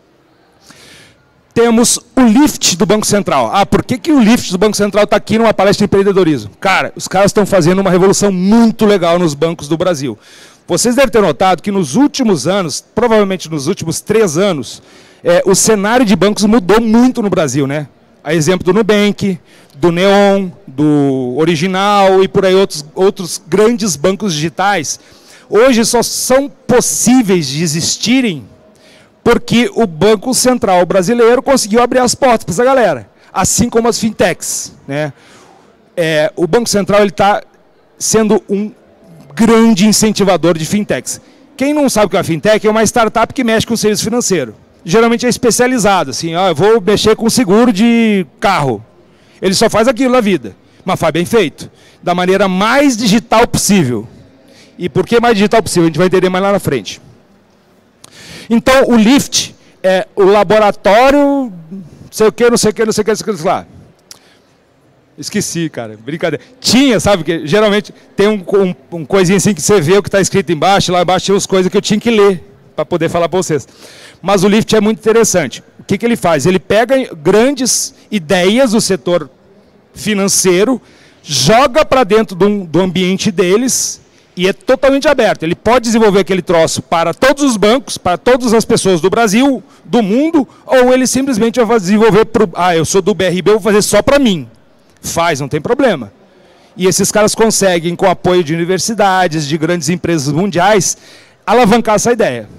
Speaker 1: Temos o Lift do Banco Central. Ah, por que, que o Lift do Banco Central está aqui numa palestra de empreendedorismo? Cara, os caras estão fazendo uma revolução muito legal nos bancos do Brasil. Vocês devem ter notado que nos últimos anos, provavelmente nos últimos três anos, é, o cenário de bancos mudou muito no Brasil, né? A exemplo do Nubank, do Neon, do Original e por aí outros, outros grandes bancos digitais, hoje só são possíveis de existirem porque o Banco Central brasileiro conseguiu abrir as portas para essa galera, assim como as fintechs. Né? É, o Banco Central está sendo um grande incentivador de fintechs. Quem não sabe o que é uma fintech é uma startup que mexe com o serviço financeiro. Geralmente é especializado, assim, ó, eu vou mexer com seguro de carro. Ele só faz aquilo na vida, mas faz bem feito, da maneira mais digital possível. E por que mais digital possível? A gente vai entender mais lá na frente. Então, o Lift é o laboratório, não sei o que, não sei o que, não sei o que, não sei o que lá. Esqueci, cara, brincadeira. Tinha, sabe, que geralmente tem um, um, um coisinha assim que você vê o que está escrito embaixo, lá embaixo tinha as coisas que eu tinha que ler para poder falar para vocês. Mas o Lift é muito interessante. O que, que ele faz? Ele pega grandes ideias do setor financeiro, joga para dentro do, do ambiente deles e é totalmente aberto. Ele pode desenvolver aquele troço para todos os bancos, para todas as pessoas do Brasil, do mundo, ou ele simplesmente vai desenvolver, pro, ah, eu sou do B R B, eu vou fazer só para mim. Faz, não tem problema. E esses caras conseguem, com o apoio de universidades, de grandes empresas mundiais, alavancar essa ideia.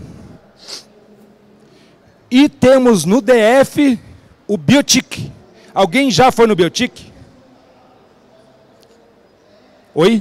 Speaker 1: E temos no D F o Biotic. Alguém já foi no Biotic? Oi?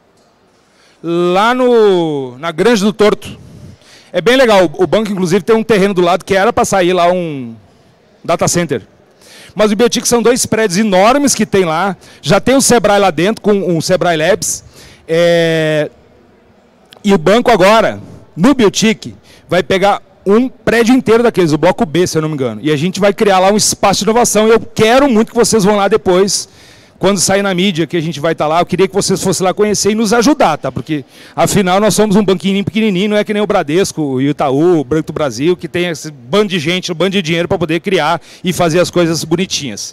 Speaker 1: Lá no, na Granja do Torto. É bem legal. O banco, inclusive, tem um terreno do lado que era para sair lá um data center. Mas o Biotic são dois prédios enormes que tem lá. Já tem o Sebrae lá dentro, com o Sebrae Labs. É... E o banco agora, no Biotic, vai pegar um prédio inteiro daqueles, o bloco B, se eu não me engano. E a gente vai criar lá um espaço de inovação. E eu quero muito que vocês vão lá depois, quando sair na mídia, que a gente vai estar lá. Eu queria que vocês fossem lá conhecer e nos ajudar, tá? Porque, afinal, nós somos um banquinho pequenininho, não é que nem o Bradesco, o Itaú, o Banco do Brasil, que tem esse bando de gente, um bando de dinheiro para poder criar e fazer as coisas bonitinhas.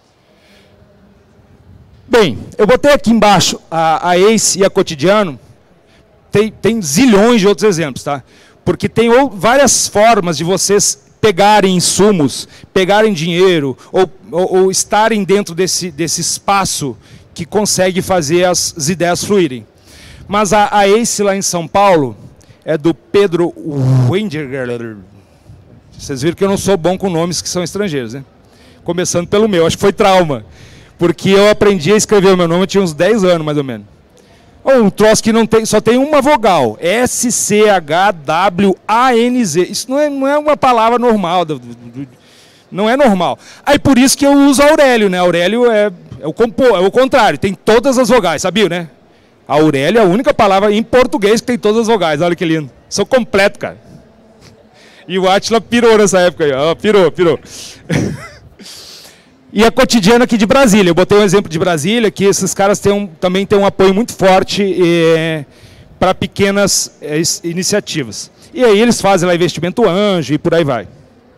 Speaker 1: Bem, eu botei aqui embaixo a, a Ace e a Cotidiano. Tem, tem zilhões de outros exemplos, tá? Porque tem ou, várias formas de vocês pegarem insumos, pegarem dinheiro, ou, ou, ou estarem dentro desse, desse espaço que consegue fazer as, as ideias fluírem. Mas a, a Ace lá em São Paulo é do Pedro Wendiger. Vocês viram que eu não sou bom com nomes que são estrangeiros, né? Começando pelo meu, acho que foi trauma. Porque eu aprendi a escrever o meu nome, eu tinha uns dez anos, mais ou menos. Um troço que não tem, só tem uma vogal. S C H W A N Z. Isso não é, não é uma palavra normal. Não é normal. Aí por isso que eu uso Aurélio, né? Aurélio é, é, o, compo, é o contrário, tem todas as vogais, sabia, né? Aurélio é a única palavra em português que tem todas as vogais. Olha que lindo. Sou completo, cara. E o Átila pirou nessa época aí. Ó, pirou, pirou. E a Cotidiano aqui de Brasília. Eu botei um exemplo de Brasília, que esses caras têm um, também têm um apoio muito forte é, para pequenas é, iniciativas. E aí eles fazem lá investimento anjo e por aí vai.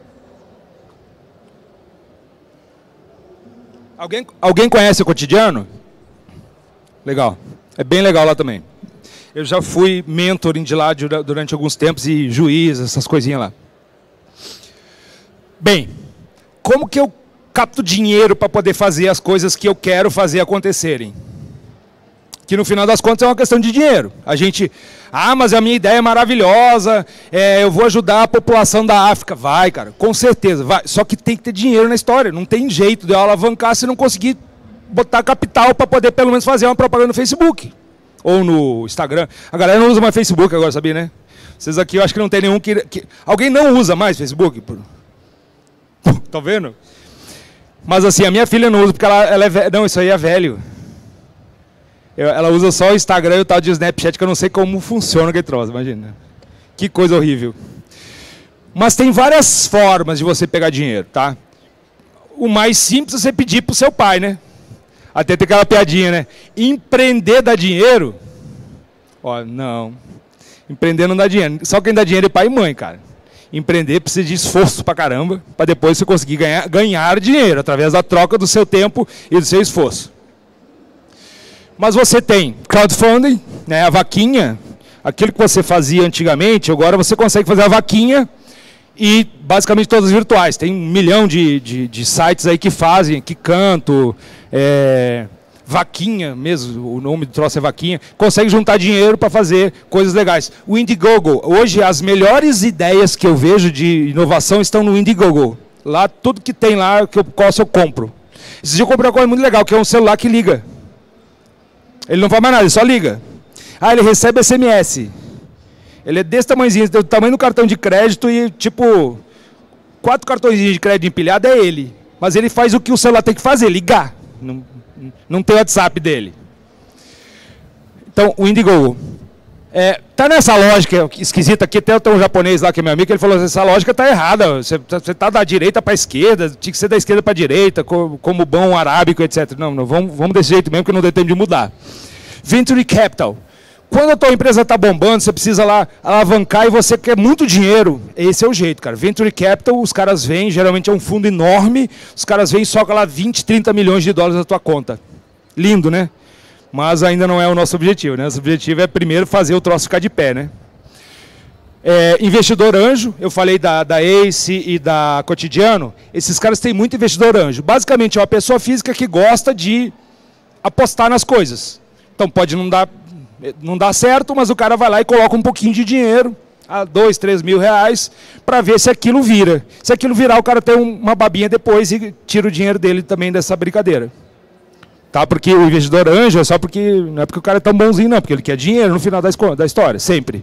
Speaker 1: Alguém, alguém conhece o Cotidiano? Legal. É bem legal lá também. Eu já fui mentoring de lá durante alguns tempos e juiz, essas coisinhas lá. Bem, como que eu capto dinheiro para poder fazer as coisas que eu quero fazer acontecerem? Que no final das contas é uma questão de dinheiro. A gente, ah, mas a minha ideia é maravilhosa, é, eu vou ajudar a população da África. Vai, cara, com certeza, vai. Só que tem que ter dinheiro na história. Não tem jeito de eu alavancar se não conseguir botar capital para poder pelo menos fazer uma propaganda no Facebook. Ou no Instagram. A galera não usa mais Facebook agora, sabia, né? Vocês aqui, eu acho que não tem nenhum que... que... Alguém não usa mais Facebook? Tá vendo? Mas assim, a minha filha não usa porque ela, ela é velha. Não, isso aí é velho. Eu, ela usa só o Instagram e o tal de Snapchat, que eu não sei como funciona aquele troço, imagina. Que coisa horrível. Mas tem várias formas de você pegar dinheiro, tá? O mais simples é você pedir pro seu pai, né? Até tem aquela piadinha, né? Empreender dá dinheiro? Ó, não. Empreender não dá dinheiro. Só quem dá dinheiro é pai e mãe, cara. Empreender precisa de esforço pra caramba, para depois você conseguir ganhar, ganhar dinheiro, através da troca do seu tempo e do seu esforço. Mas você tem crowdfunding, né, a vaquinha, aquilo que você fazia antigamente, agora você consegue fazer a vaquinha e basicamente todas virtuais. Tem um milhão de, de, de sites aí que fazem, que canto, é, vaquinha mesmo, o nome do troço é vaquinha, consegue juntar dinheiro para fazer coisas legais. O Indiegogo, hoje as melhores ideias que eu vejo de inovação estão no Indiegogo. Lá, tudo que tem lá, que eu posso, eu compro. Esse dia eu comprei uma coisa muito legal, que é um celular que liga. Ele não faz mais nada, ele só liga. Ah, ele recebe S M S. Ele é desse tamanhozinho, do tamanho do cartão de crédito e, tipo, quatro cartõezinhos de crédito empilhado é ele. Mas ele faz o que o celular tem que fazer, ligar. Não, não tem o WhatsApp dele. Então, o Indiegogo. É, tá nessa lógica esquisita aqui, até tem um japonês lá que é meu amigo, ele falou, essa lógica tá errada, você, você tá da direita para a esquerda, tinha que ser da esquerda para a direita, como, como bom arábico, etcétera. Não, não vamos, vamos desse jeito mesmo, que não deu tempo de mudar. Venture Capital. Quando a tua empresa está bombando, você precisa lá alavancar e você quer muito dinheiro, esse é o jeito, cara. Venture Capital, os caras vêm, geralmente é um fundo enorme, os caras vêm e socam lá vinte, trinta milhões de dólares na tua conta. Lindo, né? Mas ainda não é o nosso objetivo, né? Nosso objetivo é primeiro fazer o troço ficar de pé, né? É, investidor anjo, eu falei da, da Ace e da Cotidiano, esses caras têm muito investidor anjo. Basicamente é uma pessoa física que gosta de apostar nas coisas. Então pode não dar, não dar certo, mas o cara vai lá e coloca um pouquinho de dinheiro, a dois, três mil reais, para ver se aquilo vira. Se aquilo virar, o cara tem uma babinha depois e tira o dinheiro dele também dessa brincadeira. Tá? Porque o investidor anjo é só porque, não é porque o cara é tão bonzinho, não, porque ele quer dinheiro no final da, da história, sempre.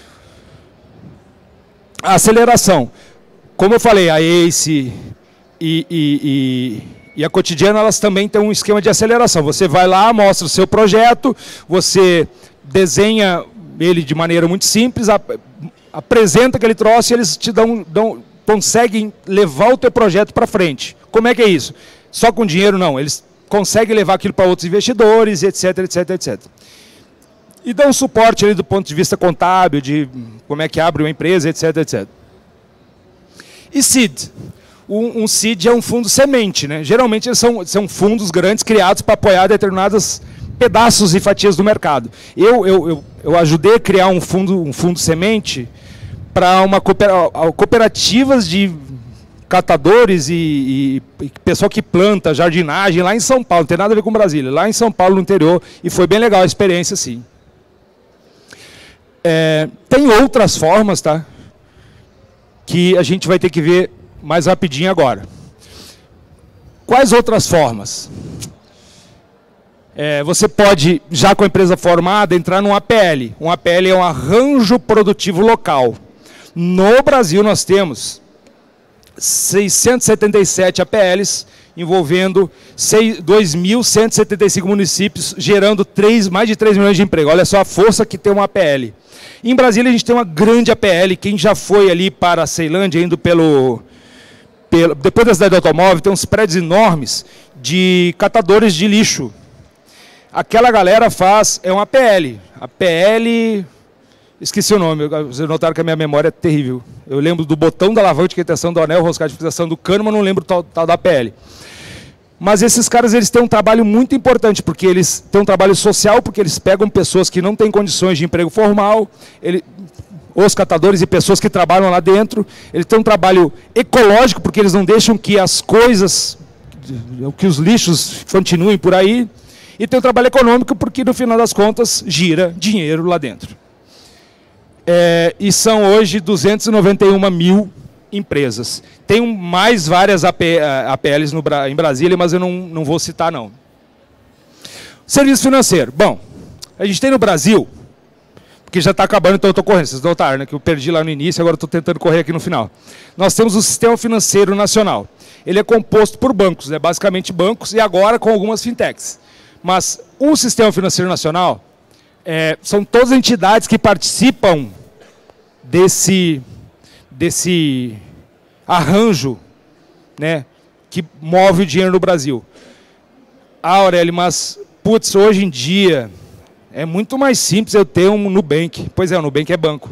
Speaker 1: A aceleração. Como eu falei, a Ace e, e, e, e a Cotidiano, elas também têm um esquema de aceleração. Você vai lá, mostra o seu projeto, você desenha ele de maneira muito simples, ap apresenta aquele troço e eles te dão, dão, conseguem levar o teu projeto para frente. Como é que é isso? Só com dinheiro não, eles conseguem levar aquilo para outros investidores, etc, etc, etcétera. E dão um suporte ali do ponto de vista contábil, de como é que abre uma empresa, etc, etcétera. E seed. Um, um seed é um fundo semente, né? Geralmente eles são, são fundos grandes criados para apoiar determinados pedaços e fatias do mercado. Eu, eu, eu, eu ajudei a criar um fundo, um fundo semente para uma coopera, cooperativas de catadores e, e, e pessoal que planta jardinagem lá em São Paulo, não tem nada a ver com Brasília, lá em São Paulo, no interior, e foi bem legal a experiência, sim. É, tem outras formas, tá? Que a gente vai ter que ver mais rapidinho agora. Quais outras formas? É, você pode, já com a empresa formada, entrar num A P L. Um A P L é um arranjo produtivo local. No Brasil nós temos seiscentos e setenta e sete A P Ls, envolvendo dois mil cento e setenta e cinco municípios, gerando três, mais de três milhões de empregos. Olha só a força que tem uma A P L. Em Brasília a gente tem uma grande A P L. Quem já foi ali para a Ceilândia, indo pelo, pelo... Depois da cidade do automóvel, tem uns prédios enormes de catadores de lixo. Aquela galera faz, é uma A P L. A P L, esqueci o nome, vocês notaram que a minha memória é terrível. Eu lembro do botão da alavanca de quietação, do anel, roscado de fixação do cano, mas não lembro tal, tal da A P L. Mas esses caras, eles têm um trabalho muito importante, porque eles têm um trabalho social, porque eles pegam pessoas que não têm condições de emprego formal, ele, os catadores e pessoas que trabalham lá dentro. Eles têm um trabalho ecológico, porque eles não deixam que as coisas, que os lixos continuem por aí. E tem um trabalho econômico, porque no final das contas gira dinheiro lá dentro. É, e são hoje duzentos e noventa e uma mil empresas. Tem mais várias A P Ls no, em Brasília, mas eu não, não vou citar, não. Serviço financeiro. Bom, a gente tem no Brasil, porque já está acabando, então eu estou correndo. Vocês notaram, né, que eu perdi lá no início, agora estou tentando correr aqui no final. Nós temos o Sistema Financeiro Nacional. Ele é composto por bancos, né, basicamente bancos, e agora com algumas fintechs. Mas o Sistema Financeiro Nacional é, são todas as entidades que participam desse, desse arranjo, né, que move o dinheiro no Brasil. Ah, Aurélio, mas, putz, hoje em dia é muito mais simples eu ter um Nubank. Pois é, o Nubank é banco.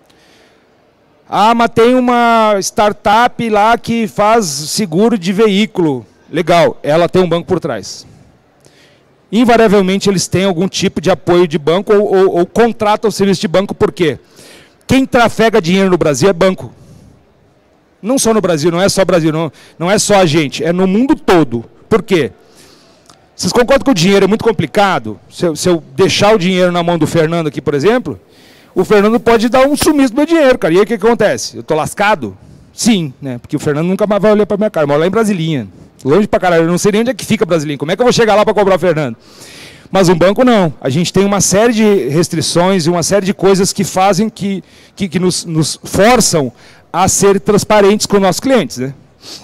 Speaker 1: Ah, mas tem uma startup lá que faz seguro de veículo. Legal, ela tem um banco por trás. Invariavelmente eles têm algum tipo de apoio de banco ou, ou, ou contratam o serviço de banco, por quê? Quem trafega dinheiro no Brasil é banco. Não só no Brasil, não é só Brasil, não, não é só a gente, é no mundo todo. Por quê? Vocês concordam que o dinheiro é muito complicado? Se eu, se eu deixar o dinheiro na mão do Fernando aqui, por exemplo, o Fernando pode dar um sumiço do meu dinheiro, cara. E aí o que acontece? Eu estou lascado? Sim, né? Porque o Fernando nunca mais vai olhar para minha cara. Eu moro lá em Brasilinha. Longe pra caralho, eu não sei nem onde é que fica Brasilinha. Como é que eu vou chegar lá para cobrar o Fernando? Mas um banco não. A gente tem uma série de restrições e uma série de coisas que fazem, que, que, que nos, nos forçam a ser transparentes com os nossos clientes, né?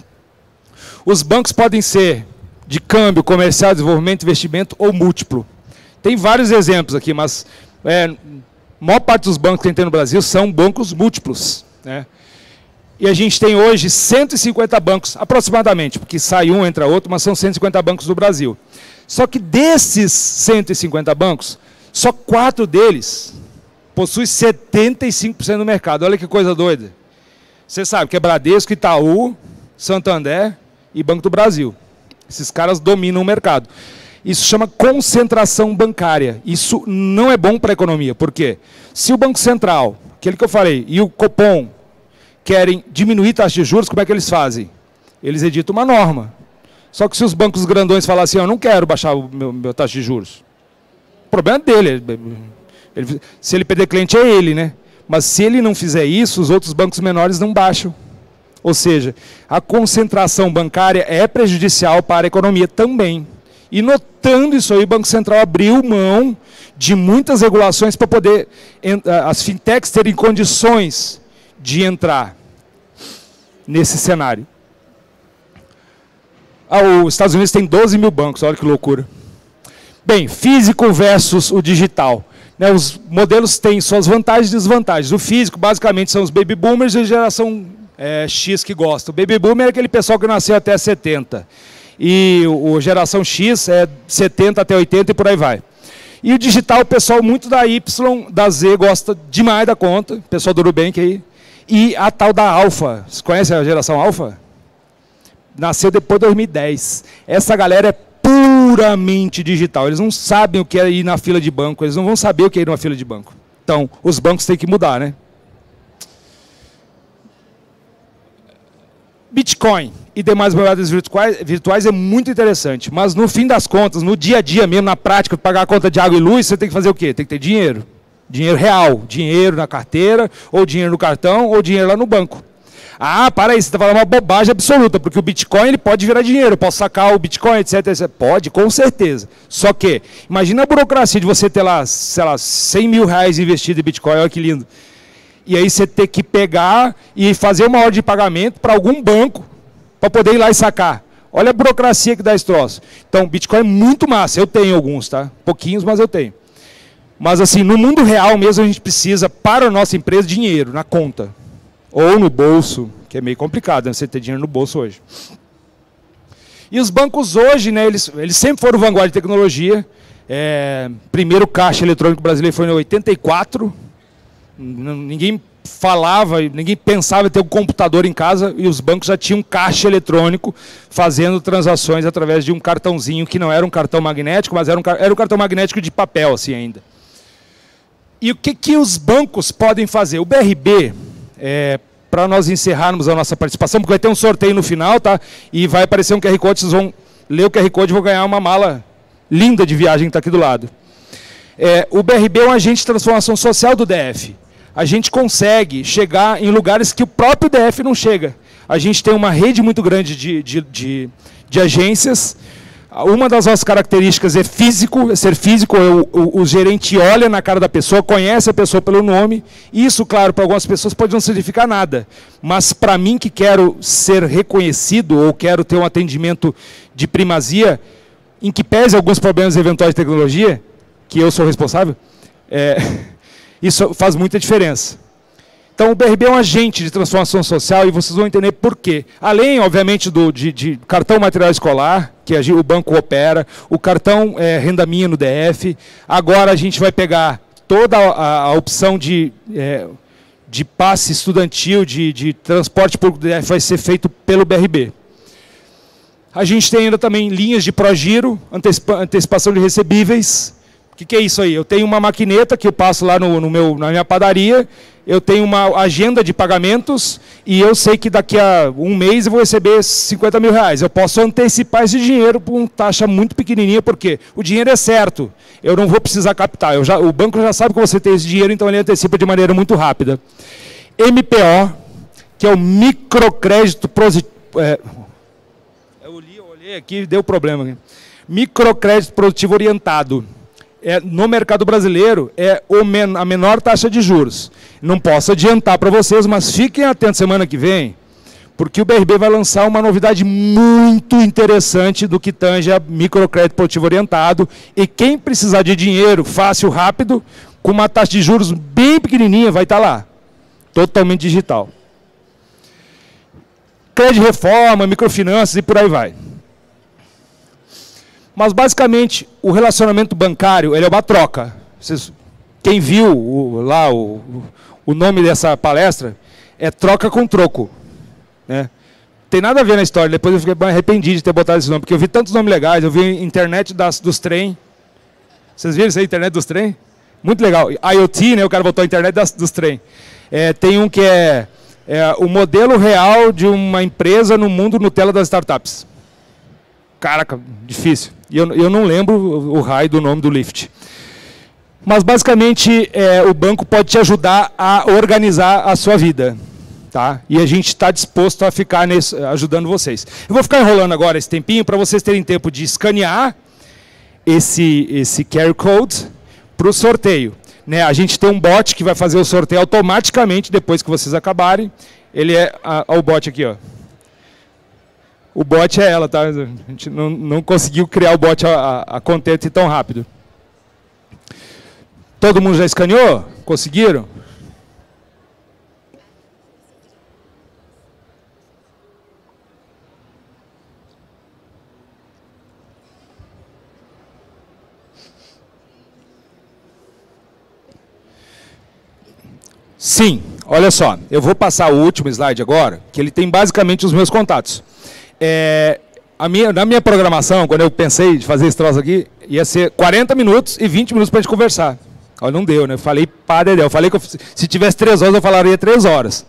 Speaker 1: Os bancos podem ser de câmbio, comercial, desenvolvimento, investimento ou múltiplo. Tem vários exemplos aqui, mas é, a maior parte dos bancos que tem no Brasil são bancos múltiplos, né? E a gente tem hoje cento e cinquenta bancos, aproximadamente, porque sai um, entra outro, mas são cento e cinquenta bancos no Brasil. Só que desses cento e cinquenta bancos, só quatro deles possuem setenta e cinco por cento do mercado. Olha que coisa doida. Você sabe que é Bradesco, Itaú, Santander e Banco do Brasil. Esses caras dominam o mercado. Isso chama concentração bancária. Isso não é bom para a economia. Por quê? Se o Banco Central, aquele que eu falei, e o Copom querem diminuir taxa de juros, como é que eles fazem? Eles editam uma norma. Só que se os bancos grandões falarem assim, eu não quero baixar o meu, meu taxa de juros, o problema é dele. Ele, se ele perder cliente é ele, né? Mas se ele não fizer isso, os outros bancos menores não baixam. Ou seja, a concentração bancária é prejudicial para a economia também. E notando isso aí, o Banco Central abriu mão de muitas regulações para poder as fintechs terem condições de entrar nesse cenário. Ah, os Estados Unidos tem doze mil bancos, olha que loucura. Bem, físico versus o digital. Né, os modelos têm suas vantagens e desvantagens. O físico, basicamente, são os baby boomers e a geração é, X que gosta. O baby boomer é aquele pessoal que nasceu até setenta. E o geração X é setenta até oitenta e por aí vai. E o digital, o pessoal muito da Y, da Z, gosta demais da conta. O pessoal do Nubank aí. E a tal da Alpha. Vocês conhecem a geração Alpha? Nasceu depois de dois mil e dez. Essa galera é puramente digital. Eles não sabem o que é ir na fila de banco. Eles não vão saber o que é ir numa fila de banco. Então, os bancos têm que mudar, né? Bitcoin e demais moedas virtuais, virtuais é muito interessante. Mas, no fim das contas, no dia a dia mesmo, na prática, para pagar a conta de água e luz, você tem que fazer o quê? Tem que ter dinheiro. Dinheiro real. Dinheiro na carteira, ou dinheiro no cartão, ou dinheiro lá no banco. Ah, para aí, você está falando uma bobagem absoluta, porque o Bitcoin ele pode virar dinheiro, eu posso sacar o Bitcoin, etc, etcétera. Pode, com certeza. Só que, imagina a burocracia de você ter lá, sei lá, cem mil reais investido em Bitcoin, olha que lindo. E aí você ter que pegar e fazer uma ordem de pagamento para algum banco, para poder ir lá e sacar. Olha a burocracia que dá esse troço. Então, Bitcoin é muito massa, eu tenho alguns, tá? Pouquinhos, mas eu tenho. Mas assim, no mundo real mesmo a gente precisa, para a nossa empresa, dinheiro na conta. Ou no bolso, que é meio complicado, né, você ter dinheiro no bolso hoje. E os bancos hoje, né, eles, eles sempre foram vanguarda de tecnologia. É, primeiro caixa eletrônico brasileiro foi em oitenta e quatro. Ninguém falava, ninguém pensava em ter um computador em casa e os bancos já tinham caixa eletrônico fazendo transações através de um cartãozinho que não era um cartão magnético, mas era um, era um cartão magnético de papel assim ainda. E o que, que os bancos podem fazer? O B R B... É, para nós encerrarmos a nossa participação, porque vai ter um sorteio no final, tá? E vai aparecer um Q R Code, vocês vão ler o Q R Code e vão ganhar uma mala linda de viagem que está aqui do lado. É, o B R B é um agente de transformação social do D F. A gente consegue chegar em lugares que o próprio D F não chega. A gente tem uma rede muito grande de, de, de, de agências. Uma das nossas características é físico, é ser físico, o, o, o gerente olha na cara da pessoa, conhece a pessoa pelo nome. Isso, claro, para algumas pessoas pode não significar nada. Mas para mim que quero ser reconhecido ou quero ter um atendimento de primazia, em que pese alguns problemas eventuais de tecnologia, que eu sou responsável, é, isso faz muita diferença. Então, o B R B é um agente de transformação social e vocês vão entender por quê. Além, obviamente, do, de, de cartão material escolar, que a, o banco opera, o cartão é, Renda Minha no D F, agora a gente vai pegar toda a, a opção de, é, de passe estudantil, de, de transporte público do D F, vai ser feito pelo B R B. A gente tem ainda também linhas de progiro, antecipa, antecipação de recebíveis. O que, que é isso aí? Eu tenho uma maquineta que eu passo lá no, no meu, na minha padaria, eu tenho uma agenda de pagamentos e eu sei que daqui a um mês eu vou receber cinquenta mil reais. Eu posso antecipar esse dinheiro por uma taxa muito pequenininha, porque o dinheiro é certo, eu não vou precisar captar. Eu já, o banco já sabe que você tem esse dinheiro, então ele antecipa de maneira muito rápida. M P O, que é o microcrédito... É, eu li, eu olhei aqui, deu problema. Microcrédito produtivo orientado. É, no mercado brasileiro, é o men a menor taxa de juros. Não posso adiantar para vocês, mas fiquem atentos semana que vem, porque o B R B vai lançar uma novidade muito interessante do que tange a microcrédito produtivo orientado, e quem precisar de dinheiro fácil, rápido, com uma taxa de juros bem pequenininha, vai estar lá. Totalmente digital. Crédito reforma, microfinanças e por aí vai. Mas, basicamente, o relacionamento bancário ele é uma troca. Vocês, quem viu o, lá o, o nome dessa palestra, é troca com troco. Né? Tem nada a ver na história, depois eu fiquei bem arrependido de ter botado esse nome, porque eu vi tantos nomes legais, eu vi internet das, dos trem. Vocês viram isso aí, internet dos trem? Muito legal. IoT, né, o cara botou a internet das, dos trem. É, tem um que é, é o modelo real de uma empresa no mundo Nutella das startups. Caraca, difícil. E eu, eu não lembro o raio do nome do Lyft. Mas, basicamente, é, o banco pode te ajudar a organizar a sua vida. Tá? E a gente está disposto a ficar nesse, ajudando vocês. Eu vou ficar enrolando agora esse tempinho para vocês terem tempo de escanear esse, esse Q R Code para o sorteio. Né? A gente tem um bot que vai fazer o sorteio automaticamente depois que vocês acabarem. Ele é a, a, o bot aqui, ó. O bot é ela, tá? A gente não, não conseguiu criar o bot a, a, a contente tão rápido. Todo mundo já escaneou? Conseguiram? Sim, olha só. Eu vou passar o último slide agora, que ele tem basicamente os meus contatos. É, a minha, na minha programação, quando eu pensei de fazer esse troço aqui, ia ser quarenta minutos e vinte minutos para a gente conversar. Olha, não deu, né? Eu falei para eu falei que eu, se tivesse três horas, eu falaria três horas.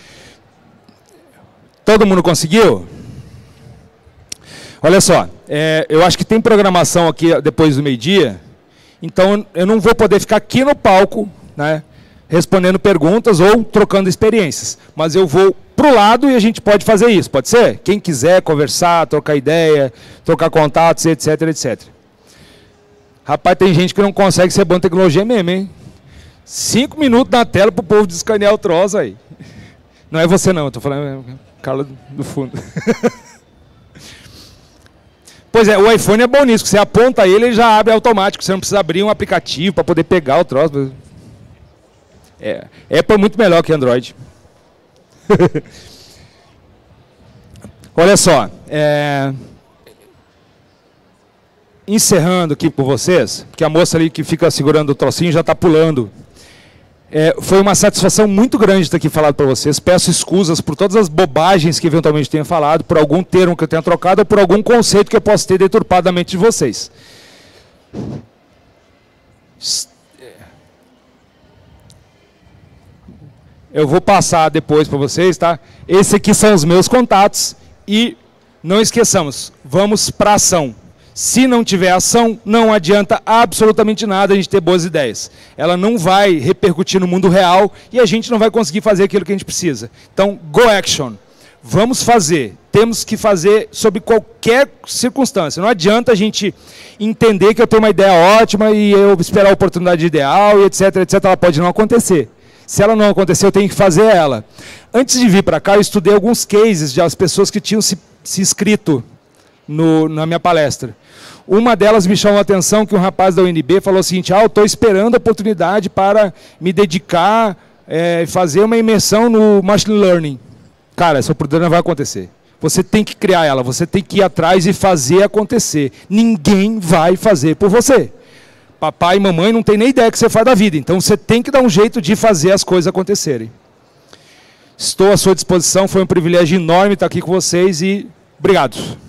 Speaker 1: Todo mundo conseguiu? Olha só, é, eu acho que tem programação aqui depois do meio-dia, então eu não vou poder ficar aqui no palco, né, respondendo perguntas ou trocando experiências. Mas eu vou para o lado e a gente pode fazer isso, pode ser? Quem quiser conversar, trocar ideia, trocar contatos, etc, etcétera. Rapaz, tem gente que não consegue ser bom em tecnologia mesmo, hein? Cinco minutos na tela para o povo descanear o troço aí. Não é você não, eu estou falando, é Carla do fundo. Pois é, o iPhone é bom nisso, que você aponta ele, ele já abre automático, você não precisa abrir um aplicativo para poder pegar o troço. É, Apple é muito melhor que Android. Olha só, é... encerrando aqui com vocês, porque a moça ali que fica segurando o trocinho já está pulando. É, foi uma satisfação muito grande estar aqui falado para vocês. Peço escusas por todas as bobagens que eventualmente tenha falado, por algum termo que eu tenha trocado, ou por algum conceito que eu possa ter deturpado da mente de vocês. Eu vou passar depois para vocês, tá? Esses aqui são os meus contatos e não esqueçamos, vamos para a ação. Se não tiver ação, não adianta absolutamente nada a gente ter boas ideias. Ela não vai repercutir no mundo real e a gente não vai conseguir fazer aquilo que a gente precisa. Então, go action. Vamos fazer. Temos que fazer sob qualquer circunstância. Não adianta a gente entender que eu tenho uma ideia ótima e eu esperar a oportunidade ideal e etc, etcétera. Ela pode não acontecer. Se ela não acontecer, eu tenho que fazer ela. Antes de vir para cá, eu estudei alguns cases de as pessoas que tinham se, se inscrito no, na minha palestra. Uma delas me chamou a atenção que um rapaz da U N B falou o seguinte: ah, eu estou esperando a oportunidade para me dedicar e é, fazer uma imersão no Machine Learning. Cara, essa oportunidade não vai acontecer. Você tem que criar ela, você tem que ir atrás e fazer acontecer. Ninguém vai fazer por você. Papai e mamãe não tem nem ideia que você faz da vida, então você tem que dar um jeito de fazer as coisas acontecerem. Estou à sua disposição, foi um privilégio enorme estar aqui com vocês e obrigado.